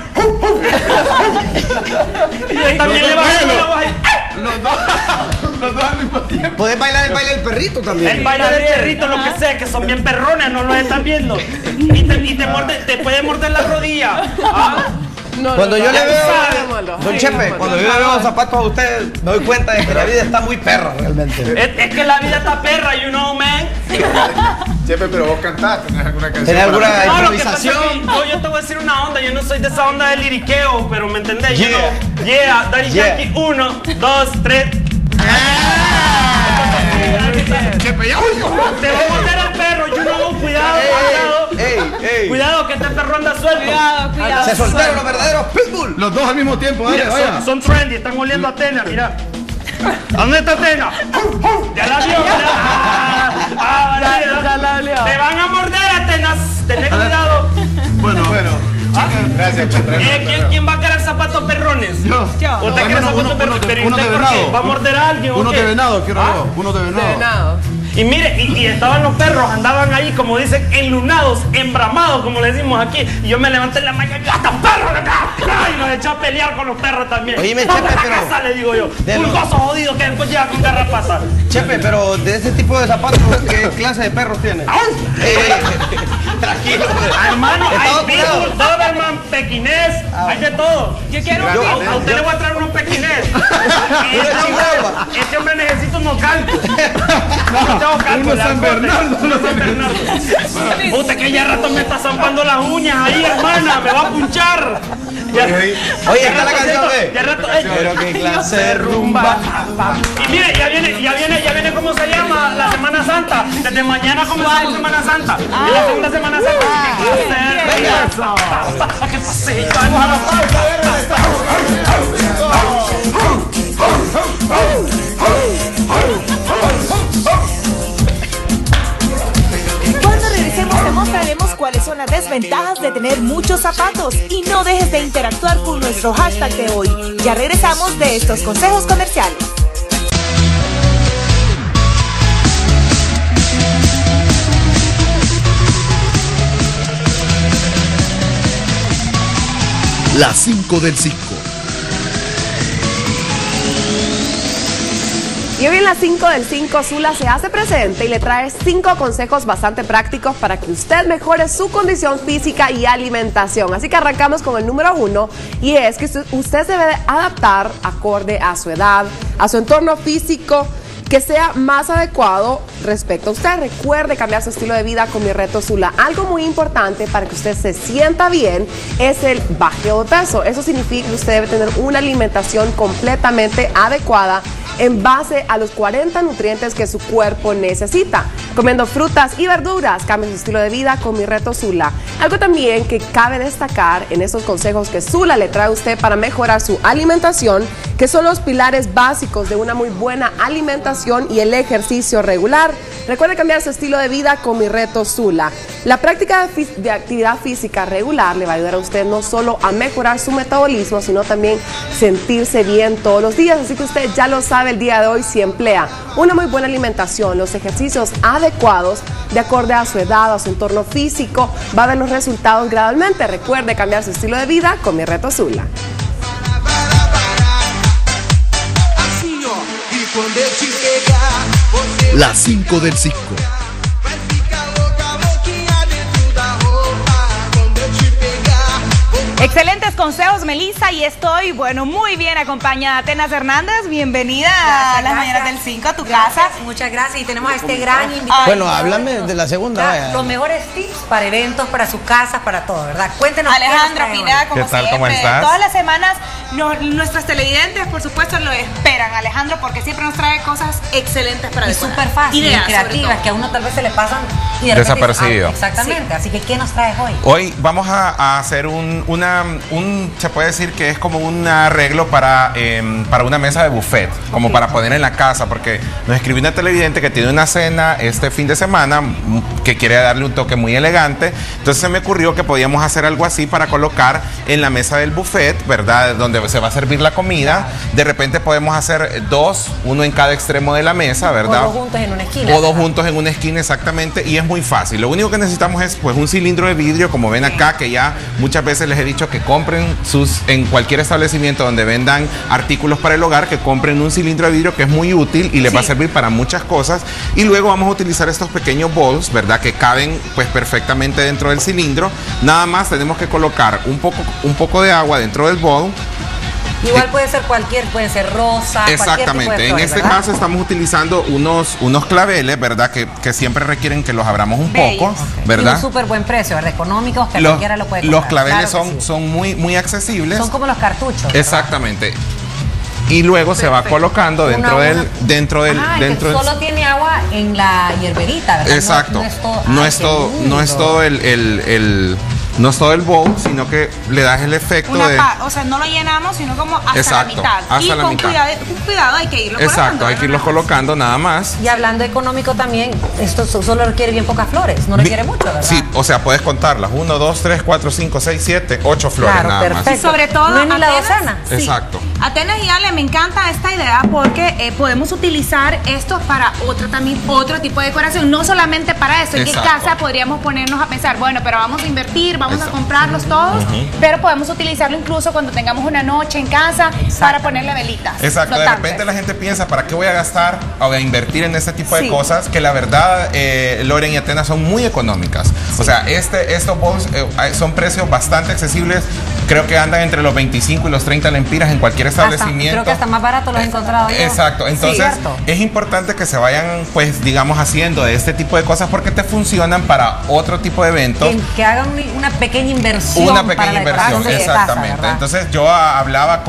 También le bajamos la voz ahí. Los dos al mismo tiempo. Podés bailar el baile del perrito también. El baile del perrito, lo que sea, que son bien perrones, no los están viendo. Y te puede morder la rodilla. Cuando yo le veo, don Chepe, cuando yo le veo zapatos a usted, me doy cuenta de que la vida está muy perra realmente. Es que la vida está perra, you know, man. Chepe, pero vos cantás, ¿tenés alguna canción? ¿Tenés alguna No, lo que pasa es improvisación? que yo te voy a decir una onda, yo no soy de esa onda de liriqueo, pero ¿me entendés? Yeah. You know, yeah, Daddy Yankee, 1, 2, 3. Chepe, ya. Te va a morder el perro, you know, cuidado, cuidado, que este perro anda suelto. Cuidado. Se soltaron los verdaderos pitbull. Los dos al mismo tiempo, dale, Mira, vaya. son trendy, están oliendo a Atena, mira. ¿Dónde está Atena? Ya la vio, Ya la olió. Te van a morder, Atenas. Tened cuidado. Bueno. Gracias, Chepe. ¿Quién va a querer zapatos perrones? Yo. ¿Usted quiere zapatos perrones? ¿Pero uno de usted por qué? venado. ¿Va a morder a alguien o Uno qué? de venado, quiero yo. Uno de venado. De venado. Y mire, y estaban los perros, andaban ahí, como dicen, enlunados, embramados, como le decimos aquí. Y yo me levanté en la mañana y ¡hasta perro! Y nos eché a pelear con los perros también. Oíme, ¡Vamos Chepe, a la pero- casa!, le digo yo. de Un los- gozo jodido que después llega con garrapata. Chepe, pero de ese tipo de zapatos, ¿qué clase de perros tiene? Tranquilo. Hermano, hay Estaba curado. pitbull, doberman, pequinés, hay de todo. Yo quiero un A usted le voy a traer unos pequinés. Chihuahua. Este hombre necesita unos calcos. No tengo calcos. Uno San Bernardo. Uno San Bernardo. Usted que ya rato me está zampando las uñas ahí, hermana, me va a punchar. Oye, está la canción de. Ya rato, Pero qué clase de rumba. Y mire, ya viene cómo se llama la Semana Santa. Desde mañana comenzamos Semana Santa. Es la segunda Semana Santa. ¿Qué pasé? Vamos a la Cuando regresemos te mostraremos cuáles son las desventajas de tener muchos zapatos y no dejes de interactuar con nuestro hashtag de hoy. Ya regresamos de estos consejos comerciales. Las 5 del 5. Y hoy en las 5 del 5, Zula se hace presente y le trae 5 consejos bastante prácticos para que usted mejore su condición física y alimentación. Así que arrancamos con el número 1 y es que usted se debe adaptar acorde a su edad, a su entorno físico, que sea más adecuado respecto a usted. Recuerde cambiar su estilo de vida con mi reto Zula. Algo muy importante para que usted se sienta bien es el bajeo de peso. Eso significa que usted debe tener una alimentación completamente adecuada en base a los 40 nutrientes que su cuerpo necesita. Comiendo frutas y verduras, cambie su estilo de vida con mi reto Zula. Algo también que cabe destacar en estos consejos que Zula le trae a usted para mejorar su alimentación, que son los pilares básicos de una muy buena alimentación y el ejercicio regular. Recuerde cambiar su estilo de vida con mi reto Zula. La práctica de actividad física regular le va a ayudar a usted no solo a mejorar su metabolismo, sino también sentirse bien todos los días. Así que usted ya lo sabe, el día de hoy, si emplea una muy buena alimentación, los ejercicios adecuados de acorde a su edad, a su entorno físico, va a ver los resultados gradualmente. Recuerde cambiar su estilo de vida con mi reto Zula. Las 5 del 5. Excelentes consejos, Melissa, y estoy, bueno, muy bien acompañada. Atenas Hernández, bienvenida a las mañanas del 5 a tu casa. Muchas gracias, y tenemos a este gran invitado. Bueno, háblame de la segunda. Vaya. Los mejores tips para eventos, para su casa, para todo, ¿verdad? Cuéntenos. Alejandro Pineda, como ¿Qué tal? siempre. ¿Cómo estás? Todas las semanas nuestros televidentes, por supuesto, lo esperan, Alejandro, porque siempre nos trae cosas excelentes para decorar. Súper fácil, ideas, creativas, que a uno tal vez se le pasan y de repente desapercibido. Exactamente, sí. Así que ¿qué nos traes hoy? Hoy vamos a hacer se puede decir que es como un arreglo para una mesa de buffet, como para poner en la casa, porque nos escribió una televidente que tiene una cena este fin de semana que quiere darle un toque muy elegante. Entonces se me ocurrió que podíamos hacer algo así para colocar en la mesa del buffet, ¿verdad? Donde se va a servir la comida. De repente podemos hacer dos, uno en cada extremo de la mesa, ¿verdad? O dos juntos en una esquina. O dos juntos en una esquina, exactamente, y es muy fácil. Lo único que necesitamos es pues un cilindro de vidrio, como ven acá, que ya muchas veces les he dicho que compren en cualquier establecimiento donde vendan artículos para el hogar, que compren un cilindro de vidrio, que es muy útil y les va a servir para muchas cosas. Y luego vamos a utilizar estos pequeños bowls, ¿verdad? Que caben pues perfectamente dentro del cilindro. Nada más tenemos que colocar un poco de agua dentro del bowl. Igual puede ser puede ser rosa. Exactamente, flores, en este caso estamos utilizando unos claveles, ¿verdad? Que siempre requieren que los abramos un poco, ¿verdad? Y un súper buen precio, ¿verdad? Económicos, que cualquiera lo puede comprar. Los claveles claro son muy accesibles. Son como los cartuchos, ¿verdad? Exactamente. Y luego se va colocando dentro del solo tiene agua en la hierberita, ¿verdad? Exacto. No es todo el bowl, sino que le das el efecto o sea, no lo llenamos, sino como hasta la mitad. Hasta y la con mitad. Cuidado hay que irlo colocando. Exacto, hay que irlos colocando nada más. Y hablando económico también, esto solo requiere bien pocas flores, no requiere mucho, ¿verdad? Sí, o sea, puedes contarlas. 1, 2, 3, 4, 5, 6, 7, 8 flores nada perfecto. más. Y sobre todo, no es ni la docena. Sí. Exacto. Atenas y Ale, me encanta esta idea porque podemos utilizar esto para otro tipo de decoración, no solamente para eso. En qué casa podríamos ponernos a pensar, bueno, pero vamos a invertir, vamos a comprarlos todos, pero podemos utilizarlo incluso cuando tengamos una noche en casa para ponerle velitas. Exacto, de repente la gente piensa, ¿para qué voy a gastar o a invertir en este tipo de cosas? Que la verdad, Loren y Atenas son muy económicas. O sea, estos bowls son precios bastante accesibles. Creo que andan entre los 25 y los 30 lempiras en cualquier establecimiento. Creo que hasta más barato los he encontrado yo. Exacto, entonces es importante que se vayan, pues, digamos, haciendo de este tipo de cosas porque te funcionan para otro tipo de eventos. Que hagan una pequeña inversión. Una pequeña inversión, exactamente. Casa, entonces yo hablaba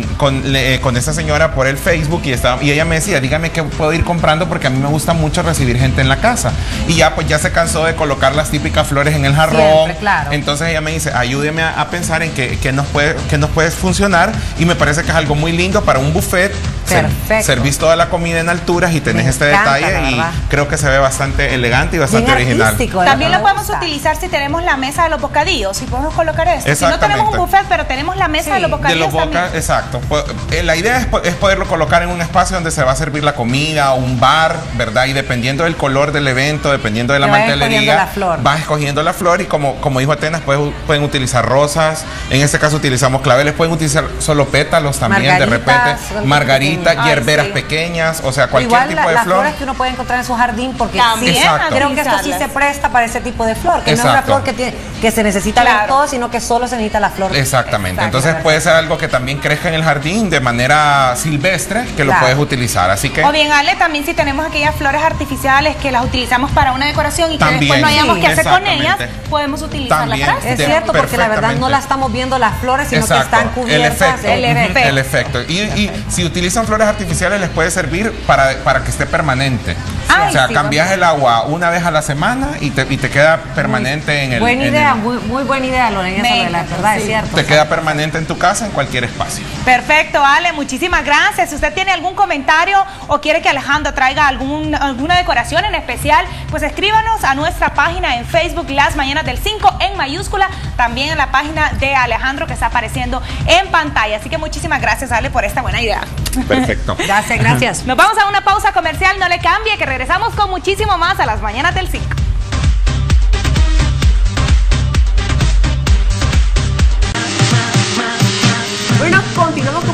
con esta señora por el Facebook y ella me decía, dígame qué puedo ir comprando porque a mí me gusta mucho recibir gente en la casa. Y ya pues ya se cansó de colocar las típicas flores en el jarrón. Siempre, claro. Entonces ella me dice, ayúdeme a pensar en qué nos puede funcionar, y me parece que es algo muy lindo para un buffet. Servís toda la comida en alturas y tenés este detalle y creo que se ve bastante elegante y bastante original. También lo podemos utilizar si tenemos la mesa de los bocadillos, si podemos colocar esto. Si no tenemos un buffet, pero tenemos la mesa de los bocadillos también. Exacto. La idea es poderlo colocar en un espacio donde se va a servir la comida, un bar, ¿verdad? Y dependiendo del color del evento, dependiendo de la mantelería, vas escogiendo la flor y como dijo Atenas, pueden utilizar rosas, en este caso utilizamos claveles, pueden utilizar solo pétalos también, de repente, margaritas, hierberas pequeñas, o sea, cualquier tipo de las flor. Flores que uno puede encontrar en su jardín, porque Exacto. creo que esto sí se presta para ese tipo de flor, que no es una flor que se necesita ver todo, sino que solo se necesita la flor. Exactamente, entonces puede ser algo que también crezca en el jardín de manera silvestre, que lo puedes utilizar, así que... O bien, Ale, también si tenemos aquellas flores artificiales que las utilizamos para una decoración y que después no hayamos que hacer con ellas, podemos utilizarlas para eso. Es cierto, porque la verdad no la estamos viendo las flores, sino que están cubiertas. El efecto. Y si utilizan flores artificiales les puede servir para que esté permanente. O sea, cambias el agua una vez a la semana y te queda permanente en el... Buena idea, muy buena idea, Loren, eso de la verdad, es cierto. Te queda permanente en tu casa, en cualquier espacio. Perfecto, Ale, muchísimas gracias. Si usted tiene algún comentario o quiere que Alejandro traiga alguna decoración en especial, pues escríbanos a nuestra página en Facebook, Las Mañanas del 5 en mayúscula, también en la página de Alejandro que está apareciendo en pantalla. Así que muchísimas gracias, Ale, por esta buena idea. Perfecto. Gracias. Nos vamos a una pausa comercial, no le cambie, que regresamos con muchísimo más a Las Mañanas del 5. Bueno, continuamos con mucho más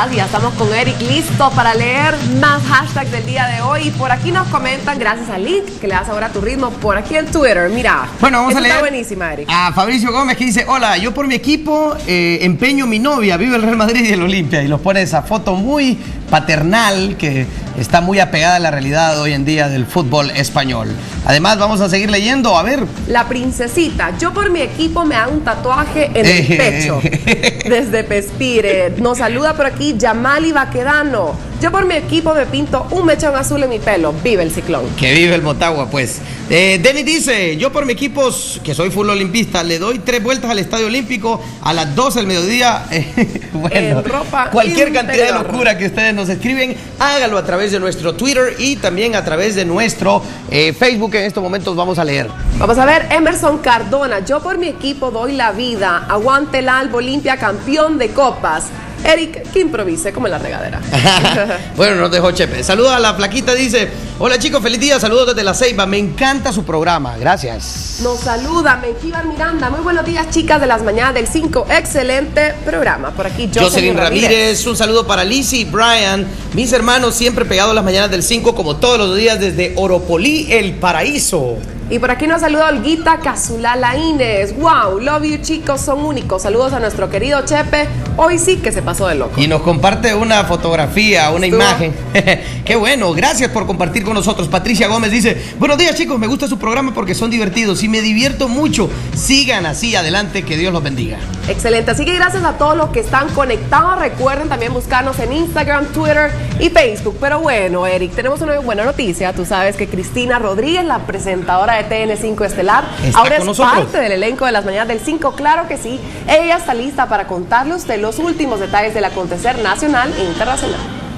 estás? Ya estamos con Eric listo para leer más hashtags del día de hoy. Y por aquí nos comentan, gracias al link que le das ahora a tu ritmo, por aquí en Twitter. Mira, bueno, vamos a leer. Está buenísima, Eric. A Fabricio Gómez que dice, hola, yo por mi equipo empeño mi novia, vive el Real Madrid y el Olimpia. Y los pone esa foto muy paternal que está muy apegada a la realidad hoy en día del fútbol español. Además, vamos a seguir leyendo, a ver. La princesita, yo por mi equipo me hago un tatuaje en el pecho. Desde Pespire. Nos saluda por aquí Yamali Baquedano. Yo por mi equipo me pinto un mechón azul en mi pelo. Vive el ciclón. Que vive el Motagua, pues. Denis dice, yo por mi equipo, que soy full olimpista, le doy 3 vueltas al Estadio Olímpico a las 12 del mediodía. Bueno, en ropa cualquier interior. cantidad de locura que ustedes nos escriben, hágalo a través de nuestro Twitter y también a través de nuestro Facebook. En estos momentos vamos a leer. Vamos a ver, Emerson Cardona. Yo por mi equipo doy la vida. Aguante el Albo Olimpia, campeón de copas. Eric, que improvise como en la regadera. Bueno, nos dejó Chepe. Saludos a la flaquita, dice, hola chicos, feliz día, saludos desde La Ceiba, me encanta su programa, gracias. Nos saluda Mejíbar Miranda, muy buenos días chicas de las mañanas del 5, excelente programa. Por aquí Jocelyn Ramírez, un saludo para Lizzie y Brian, mis hermanos siempre pegados a las mañanas del 5 como todos los días desde Oropolí, El Paraíso. Y por aquí nos saluda Olguita Cazulala Inés. Wow, love you chicos, son únicos. Saludos a nuestro querido Chepe. Hoy sí que se pasó de loco. Y nos comparte una fotografía, una imagen. Qué bueno, gracias por compartir con nosotros. Patricia Gómez dice, buenos días chicos, me gusta su programa porque son divertidos y me divierto mucho. Sigan así adelante, que Dios los bendiga. Excelente, así que gracias a todos los que están conectados. Recuerden también buscarnos en Instagram, Twitter y Facebook. Pero bueno, Eric, tenemos una buena noticia. Tú sabes que Cristina Rodríguez, la presentadora de TN5 Estelar, ahora es parte del elenco de las mañanas del 5, claro que sí. Ella está lista para contarle a usted los últimos detalles del acontecer nacional e internacional.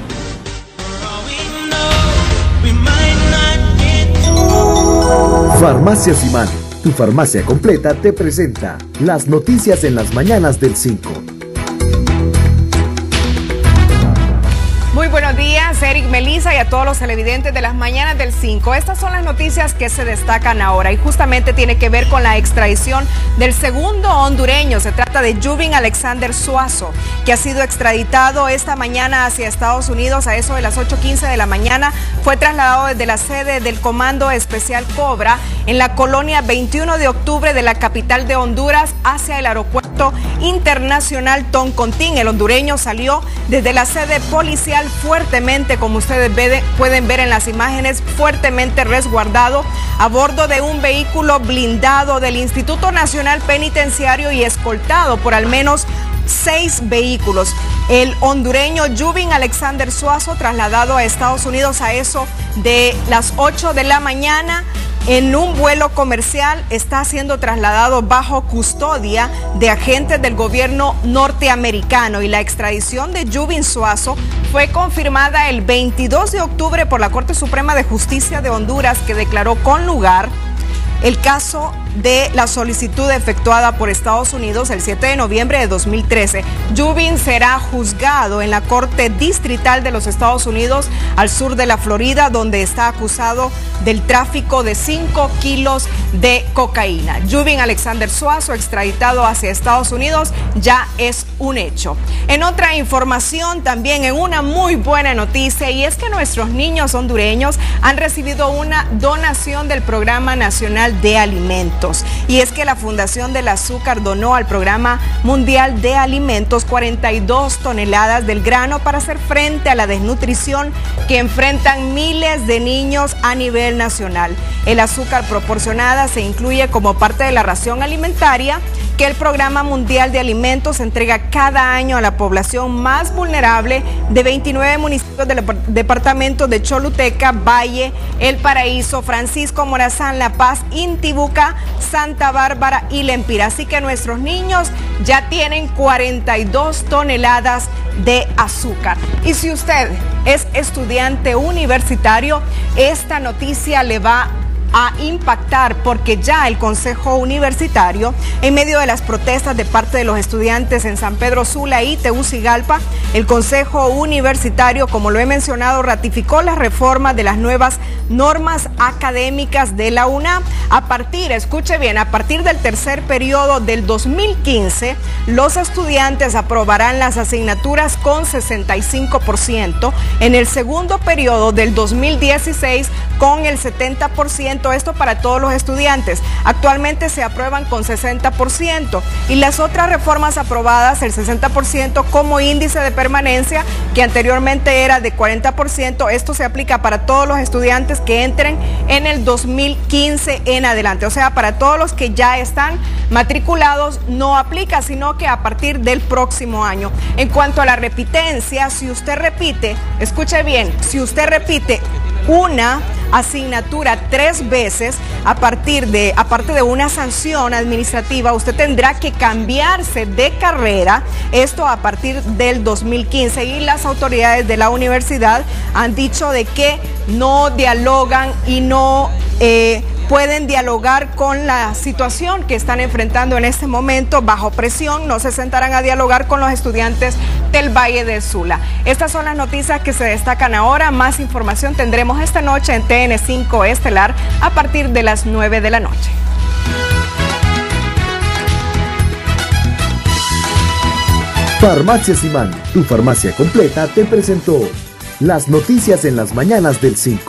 Farmacia Simán, tu farmacia completa, te presenta las noticias en las mañanas del 5. Muy buenos días, Eric, Melissa y a todos los televidentes de las mañanas del 5. Estas son las noticias que se destacan ahora y justamente tiene que ver con la extradición del segundo hondureño. Se trata de Juvin Alexander Suazo, que ha sido extraditado esta mañana hacia Estados Unidos a eso de las 8:15 de la mañana. Fue trasladado desde la sede del Comando Especial Cobra en la colonia 21 de octubre de la capital de Honduras hacia el aeropuerto internacional Toncontín. El hondureño salió desde la sede policial fuertemente, como ustedes pueden ver en las imágenes, fuertemente resguardado a bordo de un vehículo blindado del Instituto Nacional Penitenciario y escoltado por al menos 6 vehículos. El hondureño Juvin Alexander Suazo, trasladado a Estados Unidos a eso de las 8 de la mañana en un vuelo comercial, está siendo trasladado bajo custodia de agentes del gobierno norteamericano, y la extradición de Juvin Suazo fue confirmada el 22 de octubre por la Corte Suprema de Justicia de Honduras, que declaró con lugar el caso de la solicitud efectuada por Estados Unidos el 7 de noviembre de 2013. Juvin será juzgado en la Corte Distrital de los Estados Unidos al sur de la Florida, donde está acusado del tráfico de 5 kilos de cocaína. Juvin Alexander Suazo, extraditado hacia Estados Unidos, ya es un hecho. En otra información, también en una muy buena noticia, y es que nuestros niños hondureños han recibido una donación del Programa Nacional de Alimentos. Y es que la Fundación del Azúcar donó al Programa Mundial de Alimentos 42 toneladas del grano para hacer frente a la desnutrición que enfrentan miles de niños a nivel nacional. El azúcar proporcionada se incluye como parte de la ración alimentaria que el Programa Mundial de Alimentos entrega cada año a la población más vulnerable de 29 municipios del departamento de Choluteca, Valle, El Paraíso, Francisco Morazán, La Paz, Intibucá, Santa Bárbara y Lempira. Así que nuestros niños ya tienen 42 toneladas de azúcar. Y si usted es estudiante universitario, esta noticia le va a impactar porque ya el Consejo Universitario, en medio de las protestas de parte de los estudiantes en San Pedro Sula y Tegucigalpa, el Consejo Universitario, como lo he mencionado, ratificó las reformas de las nuevas normas académicas de la UNAM. Escuche bien, a partir del tercer periodo del 2015, los estudiantes aprobarán las asignaturas con 65%, en el segundo periodo del 2016 con el 70%, esto para todos los estudiantes. Actualmente se aprueban con 60% y las otras reformas aprobadas, el 60% como índice de permanencia, que anteriormente era de 40%, esto se aplica para todos los estudiantes que entren en el 2015 en adelante, o sea, para todos los que ya están matriculados no aplica, sino que a partir del próximo año. En cuanto a la repitencia, si usted repite, escuche bien, si usted repite una asignatura 3 veces, aparte de una sanción administrativa, usted tendrá que cambiarse de carrera, esto a partir del 2015, y las autoridades de la universidad han dicho de que no dialogan y no pueden dialogar con la situación que están enfrentando en este momento bajo presión, no se sentarán a dialogar con los estudiantes del Valle del Sula. Estas son las noticias que se destacan ahora. Más información tendremos esta noche en TN5 Estelar a partir de las 9 de la noche. Farmacia Simán, tu farmacia completa, te presentó las noticias en las mañanas del 5.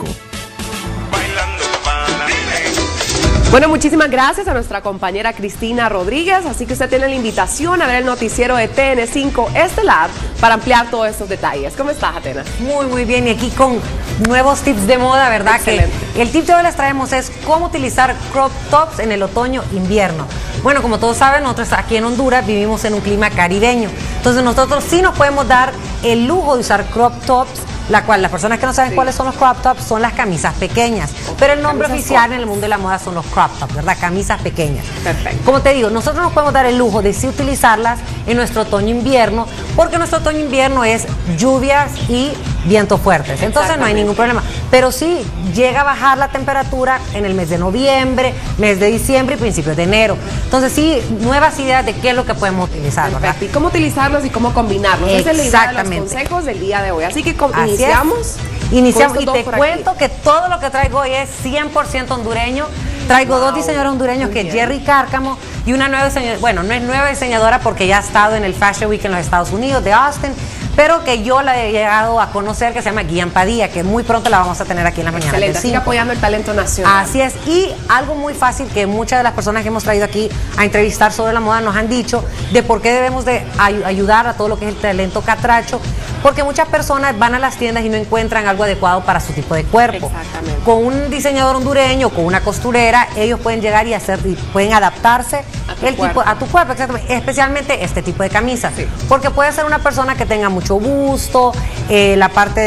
Bueno, muchísimas gracias a nuestra compañera Cristina Rodríguez, así que usted tiene la invitación a ver el noticiero de TN5 Estelar para ampliar todos estos detalles. ¿Cómo estás, Atena? Muy bien, y aquí con nuevos tips de moda, ¿verdad? Excelente. Que el tip de hoy les traemos es cómo utilizar crop tops en el otoño-invierno. Bueno, como todos saben, nosotros aquí en Honduras vivimos en un clima caribeño, entonces nosotros sí nos podemos dar el lujo de usar crop tops, la cual las personas que no saben cuáles son los crop tops son las camisas pequeñas, pero el nombre oficial en el mundo de la moda son los crop tops, ¿verdad? Camisas pequeñas. Perfecto. Como te digo, nosotros nos podemos dar el lujo de sí utilizarlas en nuestro otoño-invierno, porque nuestro otoño-invierno es lluvias y vientos fuertes, entonces no hay ningún problema, pero sí llega a bajar la temperatura en el mes de noviembre, mes de diciembre y principios de enero. Entonces sí, nuevas ideas de qué es lo que podemos utilizar, ¿verdad? Y cómo utilizarlos y cómo combinarlos. Esa es la idea de los consejos del día de hoy. Así que iniciamos y te cuento que todo lo que traigo hoy es 100% hondureño. Traigo dos diseñadores hondureños, que es Jerry Cárcamo y una nueva diseñadora, bueno, no es nueva diseñadora porque ya ha estado en el Fashion Week en los Estados Unidos de Austin, pero que yo la he llegado a conocer, que se llama Guian Padilla, que muy pronto la vamos a tener aquí en la mañana. Excelente, sigue apoyando el talento nacional. Así es, y algo muy fácil que muchas de las personas que hemos traído aquí a entrevistar sobre la moda nos han dicho de por qué debemos de ayudar a todo lo que es el talento catracho, porque muchas personas van a las tiendas y no encuentran algo adecuado para su tipo de cuerpo. Exactamente. Con un diseñador hondureño, con una costurera, ellos pueden llegar y pueden adaptarse a tu cuerpo, exactamente, especialmente este tipo de camisas, porque puede ser una persona que tenga mucho busto, la parte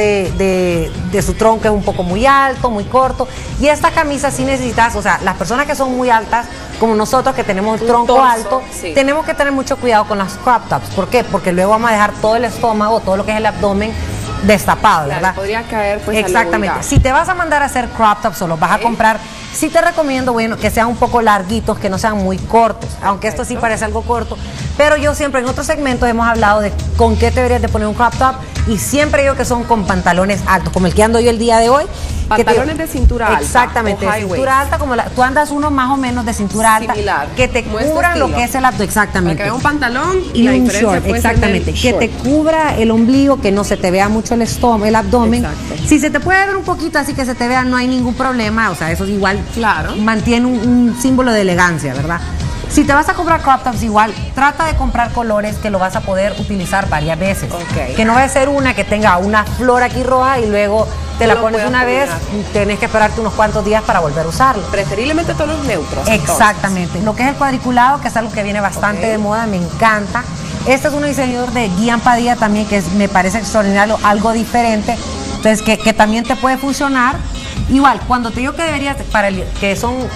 de su tronco es un poco muy alto, muy corto, y estas camisas sí necesitas, o sea, las personas que son muy altas, como nosotros que tenemos el tronco alto, tenemos que tener mucho cuidado con las crop tops. ¿Por qué? Porque luego vamos a dejar todo el estómago, todo lo que es el abdomen destapado, ¿verdad? Podría caer, pues, exactamente. Si te vas a mandar a hacer crop tops o los vas a comprar, sí te recomiendo, bueno, que sean un poco larguitos, que no sean muy cortos, aunque esto sí parece algo corto, pero yo siempre en otros segmentos hemos hablado de con qué te deberías de poner un crop top, y siempre digo que son con pantalones altos, como el que ando yo el día de hoy. Pantalones de cintura alta. Exactamente, de cintura alta, como tú andas uno más o menos de cintura alta, que te cubran lo que es el abdomen, exactamente. Para que un pantalón y un short, exactamente, que te cubra el ombligo, que no se te vea mucho el estómago, el abdomen. Exacto. Si se te puede ver un poquito así que se te vea, no hay ningún problema, o sea, eso es igual, mantiene un símbolo de elegancia, ¿verdad? Si te vas a comprar crop tops, igual, trata de comprar colores que lo vas a poder utilizar varias veces. Que no va a ser una que tenga una flor aquí roja y luego te la pones una vez, tenés que esperarte unos cuantos días para volver a usarlo. Preferiblemente tonos neutros. Exactamente. Lo que es el cuadriculado, que es algo que viene bastante de moda, me encanta. Este es un diseñador de Guian Padilla también, que me parece extraordinario, algo diferente. Entonces, que también te puede funcionar. Igual, cuando te digo que deberías, que son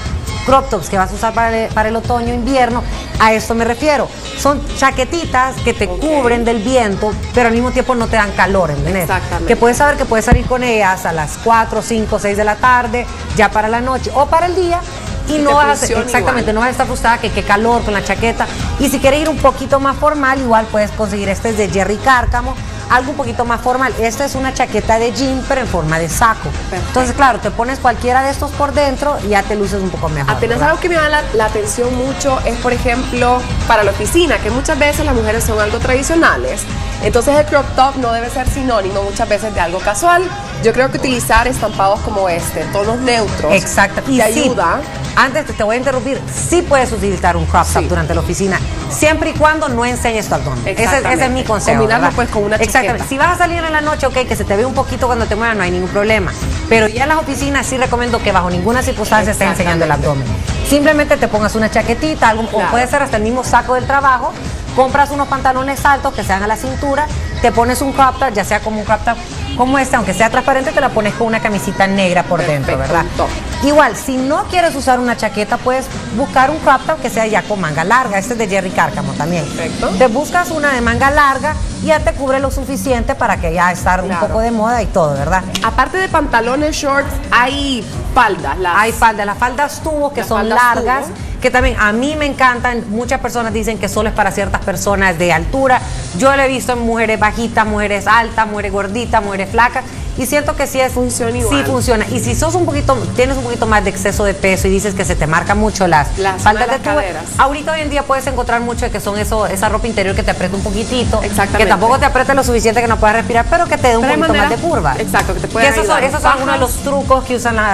crop tops que vas a usar para el otoño, invierno. A esto me refiero. Son chaquetitas que te cubren del viento, pero al mismo tiempo no te dan calor, ¿entendés? Exactamente. Que puedes saber que puedes salir con ellas a las 4, 5, 6 de la tarde, ya para la noche o para el día. Y no vas a, exactamente, no vas a estar frustrada que qué calor con la chaqueta. Y si quieres ir un poquito más formal, igual puedes conseguir este es de Jerry Cárcamo, algo un poquito más formal. Esta es una chaqueta de jean, pero en forma de saco. Perfecto. Entonces, claro, te pones cualquiera de estos por dentro y ya te luces un poco mejor. Apenas algo que me da la atención mucho es, por ejemplo, para la oficina, que muchas veces las mujeres son algo tradicionales. Entonces el crop top no debe ser sinónimo muchas veces de algo casual. Yo creo que utilizar estampados como este, tonos neutros, exacto, y te ayuda. Antes te voy a interrumpir, sí puedes utilizar un crop top durante la oficina, siempre y cuando no enseñes tu abdomen. Ese es mi consejo. Combinarlo pues con una chaqueta. Exactamente. Si vas a salir en la noche, ok, que se te ve un poquito cuando te muevas, no hay ningún problema. Pero ya en las oficinas sí recomiendo que bajo ninguna circunstancia estés enseñando el abdomen. Simplemente te pongas una chaquetita, algo, o puede ser hasta el mismo saco del trabajo. Compras unos pantalones altos que sean a la cintura, te pones un crop top, ya sea como un crop top como este, aunque sea transparente, te la pones con una camisita negra por dentro, ¿verdad? Igual, si no quieres usar una chaqueta, puedes buscar un crop top que sea ya con manga larga. Este es de Jerry Cárcamo también. Perfecto. Te buscas una de manga larga y ya te cubre lo suficiente para que ya estar un poco de moda y todo, ¿verdad? Aparte de pantalones, shorts, hay faldas. Hay faldas, las faldas tubo que son largas, que también a mí me encantan. Muchas personas dicen que solo es para ciertas personas de altura. Yo lo he visto en mujeres bajitas, mujeres altas, mujeres gorditas, mujeres flacas, y siento que sí funciona igual. Sí funciona. Y si sos tienes un poquito más de exceso de peso y dices que se te marcan mucho las faldas de tubo, ahorita hoy en día puedes encontrar mucho de que son esa ropa interior que te aprieta un poquitito, que tampoco te apriete lo suficiente que no puedas respirar, pero que te dé un poquito más de curva. Exacto, que te puede ayudar. Esos son algunos de los trucos que usan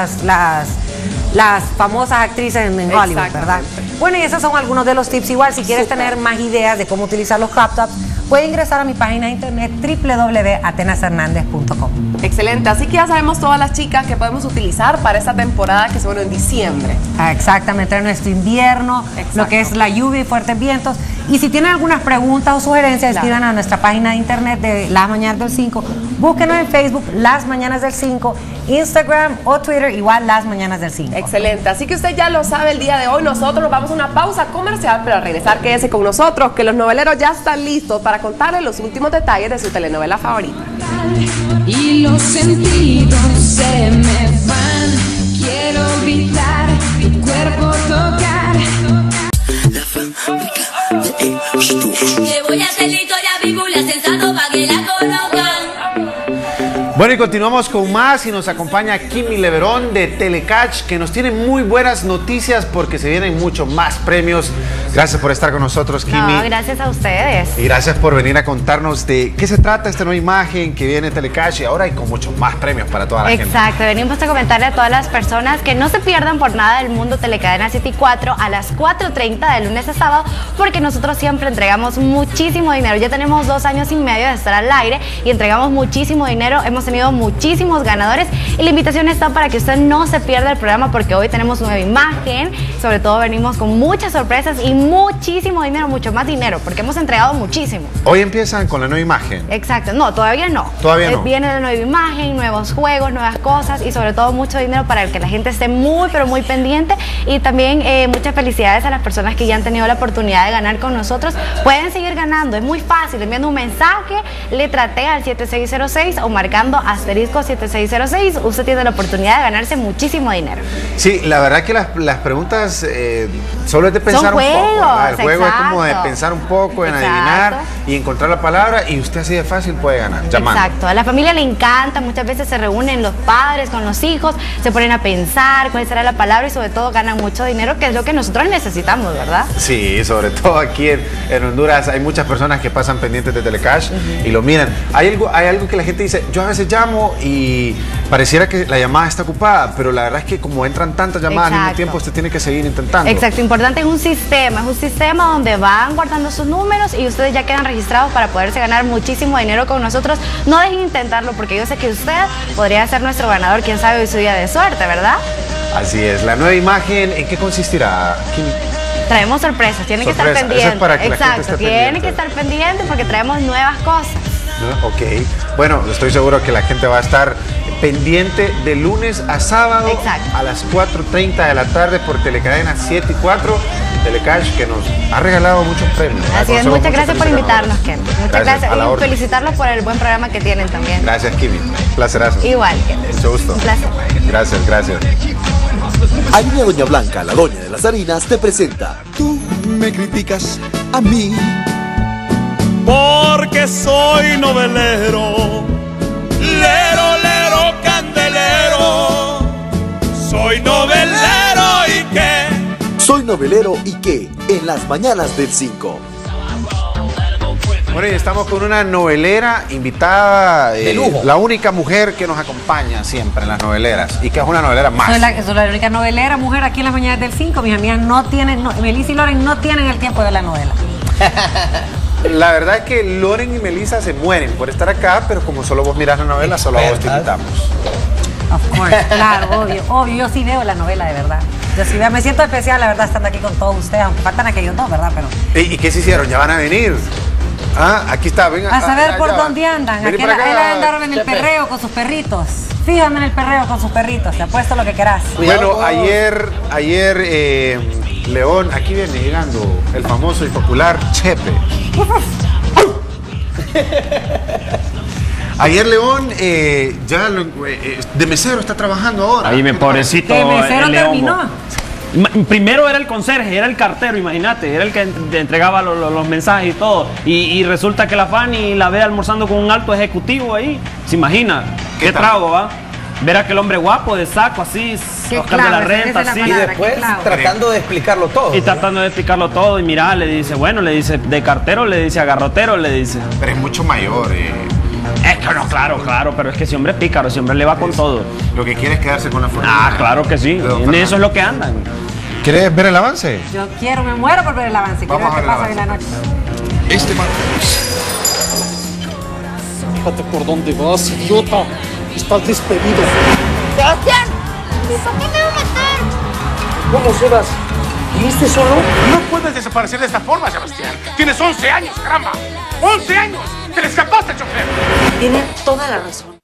las famosas actrices en Hollywood, ¿verdad? Bueno, y esos son algunos de los tips. Igual, si quieres tener más ideas de cómo utilizar los crop tops, puedes ingresar a mi página de internet www.atenashernandez.com. Excelente, así que ya sabemos todas las chicas que podemos utilizar para esta temporada que se vuelve en diciembre. Exactamente, en nuestro invierno, lo que es la lluvia y fuertes vientos. Y si tienen algunas preguntas o sugerencias, escriban a nuestra página de internet de Las Mañanas del 5. Búsquenos en Facebook, Las Mañanas del 5, Instagram o Twitter, igual Las Mañanas del 5. Excelente, así que usted ya lo sabe el día de hoy. Nosotros nos vamos a una pausa comercial, pero al regresar quédese con nosotros, que los noveleros ya están listos para contarles los últimos detalles de su telenovela favorita. Y los sentidos se me van, quiero gritar, tu cuerpo tocar. La fábrica de le voy a hacer la historia bíbula sensato para que la conozcan. Bueno, y continuamos con más y nos acompaña Kimi Leverón de Telecatch, que nos tiene muy buenas noticias porque se vienen muchos más premios. Gracias por estar con nosotros, Kimi. No, gracias a ustedes. Y gracias por venir a contarnos de qué se trata esta nueva imagen que viene Telecatch y ahora hay con muchos más premios para toda la gente. Exacto, venimos a comentarle a todas las personas que no se pierdan por nada del mundo Telecadena City 4 a las 4:30 de lunes a sábado, porque nosotros siempre entregamos muchísimo dinero. Ya tenemos 2 años y medio de estar al aire y entregamos muchísimo dinero. Hemos tenido muchísimos ganadores y la invitación está para que usted no se pierda el programa, porque hoy tenemos nueva imagen, sobre todo venimos con muchas sorpresas y muchísimo dinero, mucho más dinero, porque hemos entregado muchísimo. Hoy empiezan con la nueva imagen. Exacto, no, todavía no. Todavía no. Viene la nueva imagen, nuevos juegos, nuevas cosas y sobre todo mucho dinero para el que la gente esté muy pero muy pendiente. Y también muchas felicidades a las personas que ya han tenido la oportunidad de ganar con nosotros. Pueden seguir ganando, es muy fácil, enviando un mensaje, letra T al 7606 o marcando asterisco 7606, usted tiene la oportunidad de ganarse muchísimo dinero. Sí, la verdad que las preguntas solo es de pensar un poco. El juego es como de pensar un poco, en adivinar y encontrar la palabra, y usted así de fácil puede ganar, llamando. Exacto, a la familia le encanta, muchas veces se reúnen los padres con los hijos, se ponen a pensar cuál será la palabra y sobre todo ganan mucho dinero, que es lo que nosotros necesitamos, ¿verdad? Sí, sobre todo aquí en Honduras hay muchas personas que pasan pendientes de Telecatch y lo miran. Hay algo que la gente dice, yo a veces llamo y pareciera que la llamada está ocupada, pero la verdad es que como entran tantas llamadas al mismo tiempo, usted tiene que seguir intentando. Exacto, importante es un sistema donde van guardando sus números y ustedes ya quedan registrados para poderse ganar muchísimo dinero con nosotros. No dejen de intentarlo, porque yo sé que usted podría ser nuestro ganador, quién sabe hoy su día de suerte, ¿verdad? Así es, la nueva imagen, ¿en qué consistirá, Kimi? Traemos sorpresas, tienen que estar pendientes. Eso es para que exacto, tienen que estar pendientes porque traemos nuevas cosas. Ok, bueno, estoy seguro que la gente va a estar pendiente de lunes a sábado. Exacto. A las 4:30 de la tarde por Telecadena 7 y 4. Telecash, que nos ha regalado muchos premios. Así es, muchas gracias por invitarnos, Ken. Muchas gracias. a la Y orden. felicitarlos por el buen programa que tienen también. Gracias, Kimi. Placerazo. Igual, Ken. Mucho gusto. Un placer. Gracias, gracias. Harina Doña Blanca, la doña de las harinas, te presenta. Tú me criticas a mí. Porque soy novelero, lero, lero, candelero. Soy novelero y qué. Soy novelero y qué, en las mañanas del 5. Bueno, y estamos con una novelera invitada, De lujo. la única mujer que nos acompaña siempre en las noveleras y que es una novelera más. Soy la única novelera mujer aquí en las mañanas del 5. Mis amigas no tienen, Melissa y Loren no tienen el tiempo de la novela. La verdad es que Loren y Melissa se mueren por estar acá, pero como solo vos mirás la novela, solo a vos te invitamos. Of course, claro, obvio. Yo sí veo la novela, de verdad. Yo sí veo, me siento especial, la verdad, estando aquí con todos ustedes, aunque faltan aquellos dos, ¿verdad? Pero ¿Y qué se hicieron? ¿Ya van a venir? Ah, aquí está, venga. a saber por ya va. dónde andan. Vení Aquí para acá, él andaron en el Chepe. perreo con sus perritos. Fíjame en el perreo con sus perritos, te apuesto lo que querás. Bueno, ayer León, aquí viene llegando el famoso y popular Chepe. Ayer León de mesero está trabajando ahora. Ahí me pobrecito. De mesero el León. terminó. Primero era el conserje, era el cartero, imagínate, era el que entregaba los mensajes y todo. Y resulta que la Fanny la ve almorzando con un alto ejecutivo ahí. ¿Se imagina? ¿Qué trago, va? Ver a aquel hombre guapo de saco así, buscando la renta, así. Y después tratando de explicarlo todo. Y tratando de explicarlo todo. Y mira, le dice, bueno, le dice, de cartero, le dice, a garrotero, le dice. Pero es mucho mayor. No, claro, pero es que ese hombre es pícaro, ese hombre le va con todo. Lo que quiere es quedarse con la fortuna. Ah, claro que sí. En eso es lo que andan. ¿Quieres ver el avance? Yo me muero por ver el avance. Quiero ver qué pasa hoy en la noche. Este martes. Fíjate por dónde vas, idiota. Estás despedido. ¡Sebastián! ¿Y por qué me va a matar? ¿Cómo, Sebas? ¿Viniste solo? No puedes desaparecer de esta forma, Sebastián. Tienes 11 años, caramba. 11 años. Te le escapaste, chofer. Tiene toda la razón.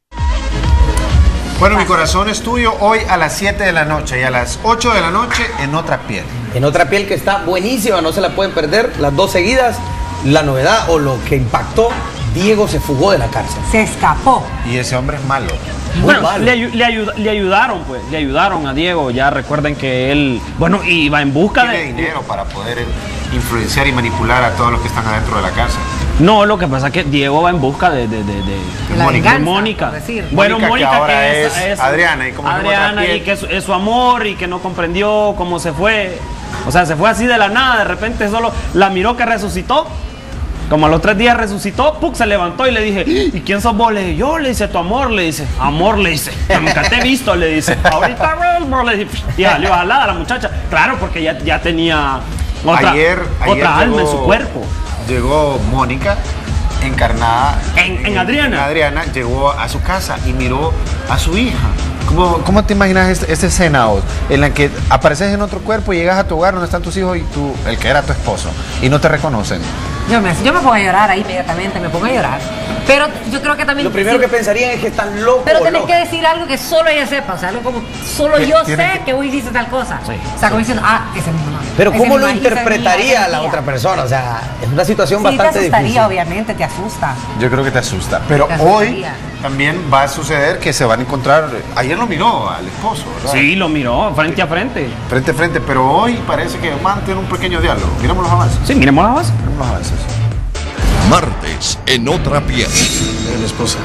Bueno, mi corazón es tuyo hoy a las 7 de la noche y a las 8 de la noche en Otra Piel. En Otra Piel, que está buenísima, no se la pueden perder, las dos seguidas. La novedad o lo que impactó, Diego se fugó de la cárcel. Se escapó. Y ese hombre es malo. Bueno, le ayudaron, pues, le ayudaron a Diego. Ya recuerden que él, bueno, iba en busca Tiene dinero para poder influenciar y manipular a todos los que están adentro de la cárcel. No, lo que pasa es que Diego va en busca de Mónica. Bueno, Mónica que ahora que es Adriana, y como Adriana, y que es su amor y que no comprendió cómo se fue. O sea, se fue así de la nada, de repente solo la miró que resucitó. Como a los 3 días resucitó, ¡puc! Se levantó y le dije, ¿y quién sos vos? Le dije, yo, le dice, tu amor, le dice, amor, le dice, nunca te he visto, le dice, ahorita, le dice, y salió jalada la muchacha, claro, porque ya tenía otra alma en su cuerpo. Llegó Mónica, encarnada en Adriana. Adriana llegó a su casa y miró a su hija. ¿Cómo te imaginas esta escena vos, en la que apareces en otro cuerpo y llegas a tu hogar donde están tus hijos y el que era tu esposo, y no te reconocen? Yo me pongo a llorar ahí inmediatamente, me pongo a llorar. Pero yo creo que también... Lo primero que pensarían es que están locos. Pero tenés que decir algo que solo ella sepa, o sea, algo como, solo yo sé que vos hiciste tal cosa. Sí, o sea, como diciendo, esa es mi mamá. Pero Esa ¿cómo es lo mi mamá, esa es mi interpretaría hija, la esa otra es mi persona? O sea, es una situación tía. Sí, bastante te asustaría, difícil. obviamente, te asusta. Yo creo que te asusta. Pero Te hoy asustaría. también va a suceder que se van a encontrar. Ayer lo miró al esposo, ¿verdad? Sí, lo miró, frente a frente. Frente a frente, pero hoy parece que van a tener un pequeño diálogo. Miremos los avances. Sí, miremos los avances. Miremos los avances. Martes en Otra Piel. Era mi esposa.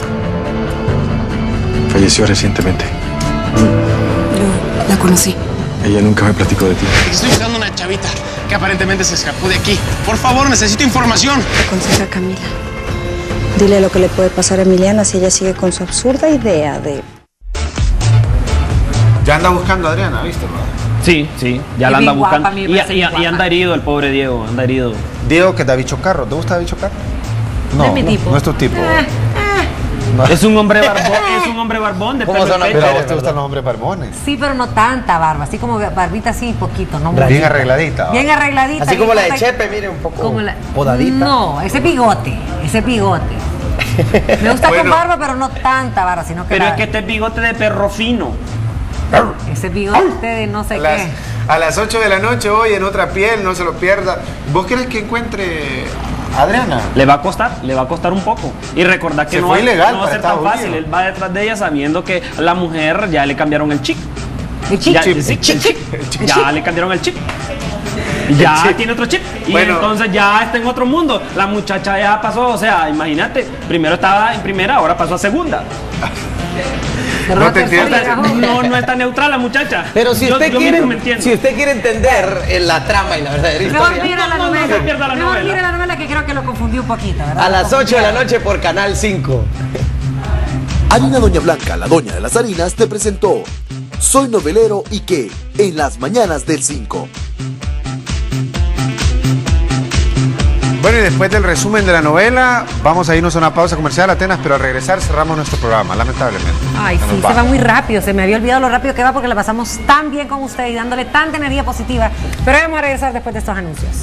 Falleció recientemente. La conocí. Ella nunca me platicó de ti. Estoy buscando una chavita que aparentemente se escapó de aquí. Por favor, necesito información. Aconseja a Camila. Dile lo que le puede pasar a Emiliana si ella sigue con su absurda idea de... Ya anda buscando a Adriana, ¿viste? Sí, ya la Es anda bien guapa, buscando. a mí me parece bien Y anda guapa. herido el pobre Diego, anda herido. Diego, que es David Chocarro. ¿Te gusta David Chocarro? No, Es mi tipo. no es tu tipo. Es un hombre barbón, es un hombre barbón de pelo en pecho. Pero a vos te gustan los hombres barbones. Sí, pero no tanta barba, así como barbita así, poquito, ¿no? Bien arregladita. Bien arregladita. Así como la de Chepe, mire, un poco podadita. No, ese bigote. Me gusta con barba, pero no tanta barba, sino que Pero es que este es bigote de perro fino. ese bigote de no sé qué. A las 8 de la noche hoy en Otra Piel, no se lo pierda. ¿Vos crees que encuentre Adriana? Le va a costar un poco. Y recordad que Se no fue ilegal va a para ser tan Estados fácil. Unidos. Él va detrás de ella sabiendo que la mujer ya le cambiaron el chip. ¿El chip? Ya le cambiaron el chip. Ya tiene otro chip. Y entonces ya está en otro mundo. La muchacha ya pasó, o sea, imagínate, primero estaba en primera, ahora pasó a segunda. No te entiendo. No está neutral la muchacha. Pero si usted quiere entender la trama y la verdadera Mejor historia, mira la novela. Mejor mira la novela, que creo que lo confundí un poquito, ¿verdad? a las 8 de la noche por Canal 5. Harina Doña Blanca, la doña de las harinas, te presentó Soy Novelero y qué, en las mañanas del 5. Bueno, y después del resumen de la novela, vamos a irnos a una pausa comercial, Atenas, pero al regresar cerramos nuestro programa, lamentablemente. Ay, sí, se va muy rápido, se me había olvidado lo rápido que va porque la pasamos tan bien con usted y dándole tanta energía positiva. Pero vamos a regresar después de estos anuncios.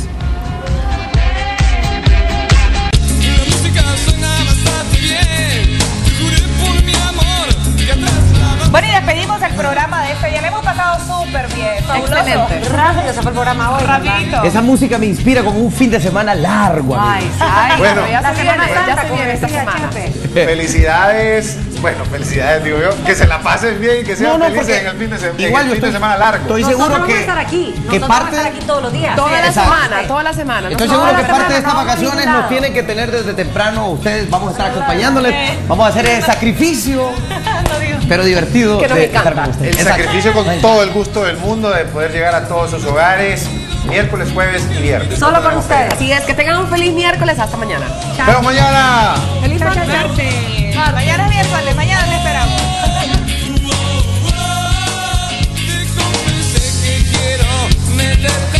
Bueno, y despedimos el programa de este día. Le hemos pasado súper bien. Fabuloso. Excelente. Rápido se fue el programa hoy. Rapidito. Esa música me inspira como un fin de semana largo. Ay, Bueno, ya se viene esta semana. felicidades. Bueno, felicidades, digo yo. Que se la pasen bien y que sean felices en el fin de semana. Igual yo estoy, semana largo. Estoy Nosotros seguro vamos a estar aquí. que Nosotros vamos a estar aquí todos los días. Toda la Exacto. semana, toda la semana. Estoy Toda seguro la que parte de semana, estas no, vacaciones invitado. nos tienen que tener desde temprano. Ustedes vamos a estar acompañándoles. Vamos a hacer el sacrificio, pero divertido Que nos de encanta. estar con ustedes. El sacrificio con todo el gusto del mundo de poder llegar a todos sus hogares miércoles, jueves y viernes. Solo con ustedes. Así es, que tengan un feliz miércoles. Hasta mañana. Nos vemos mañana. Feliz noche. Mañana es miércoles, mañana le esperamos. Te confesé que quiero meterte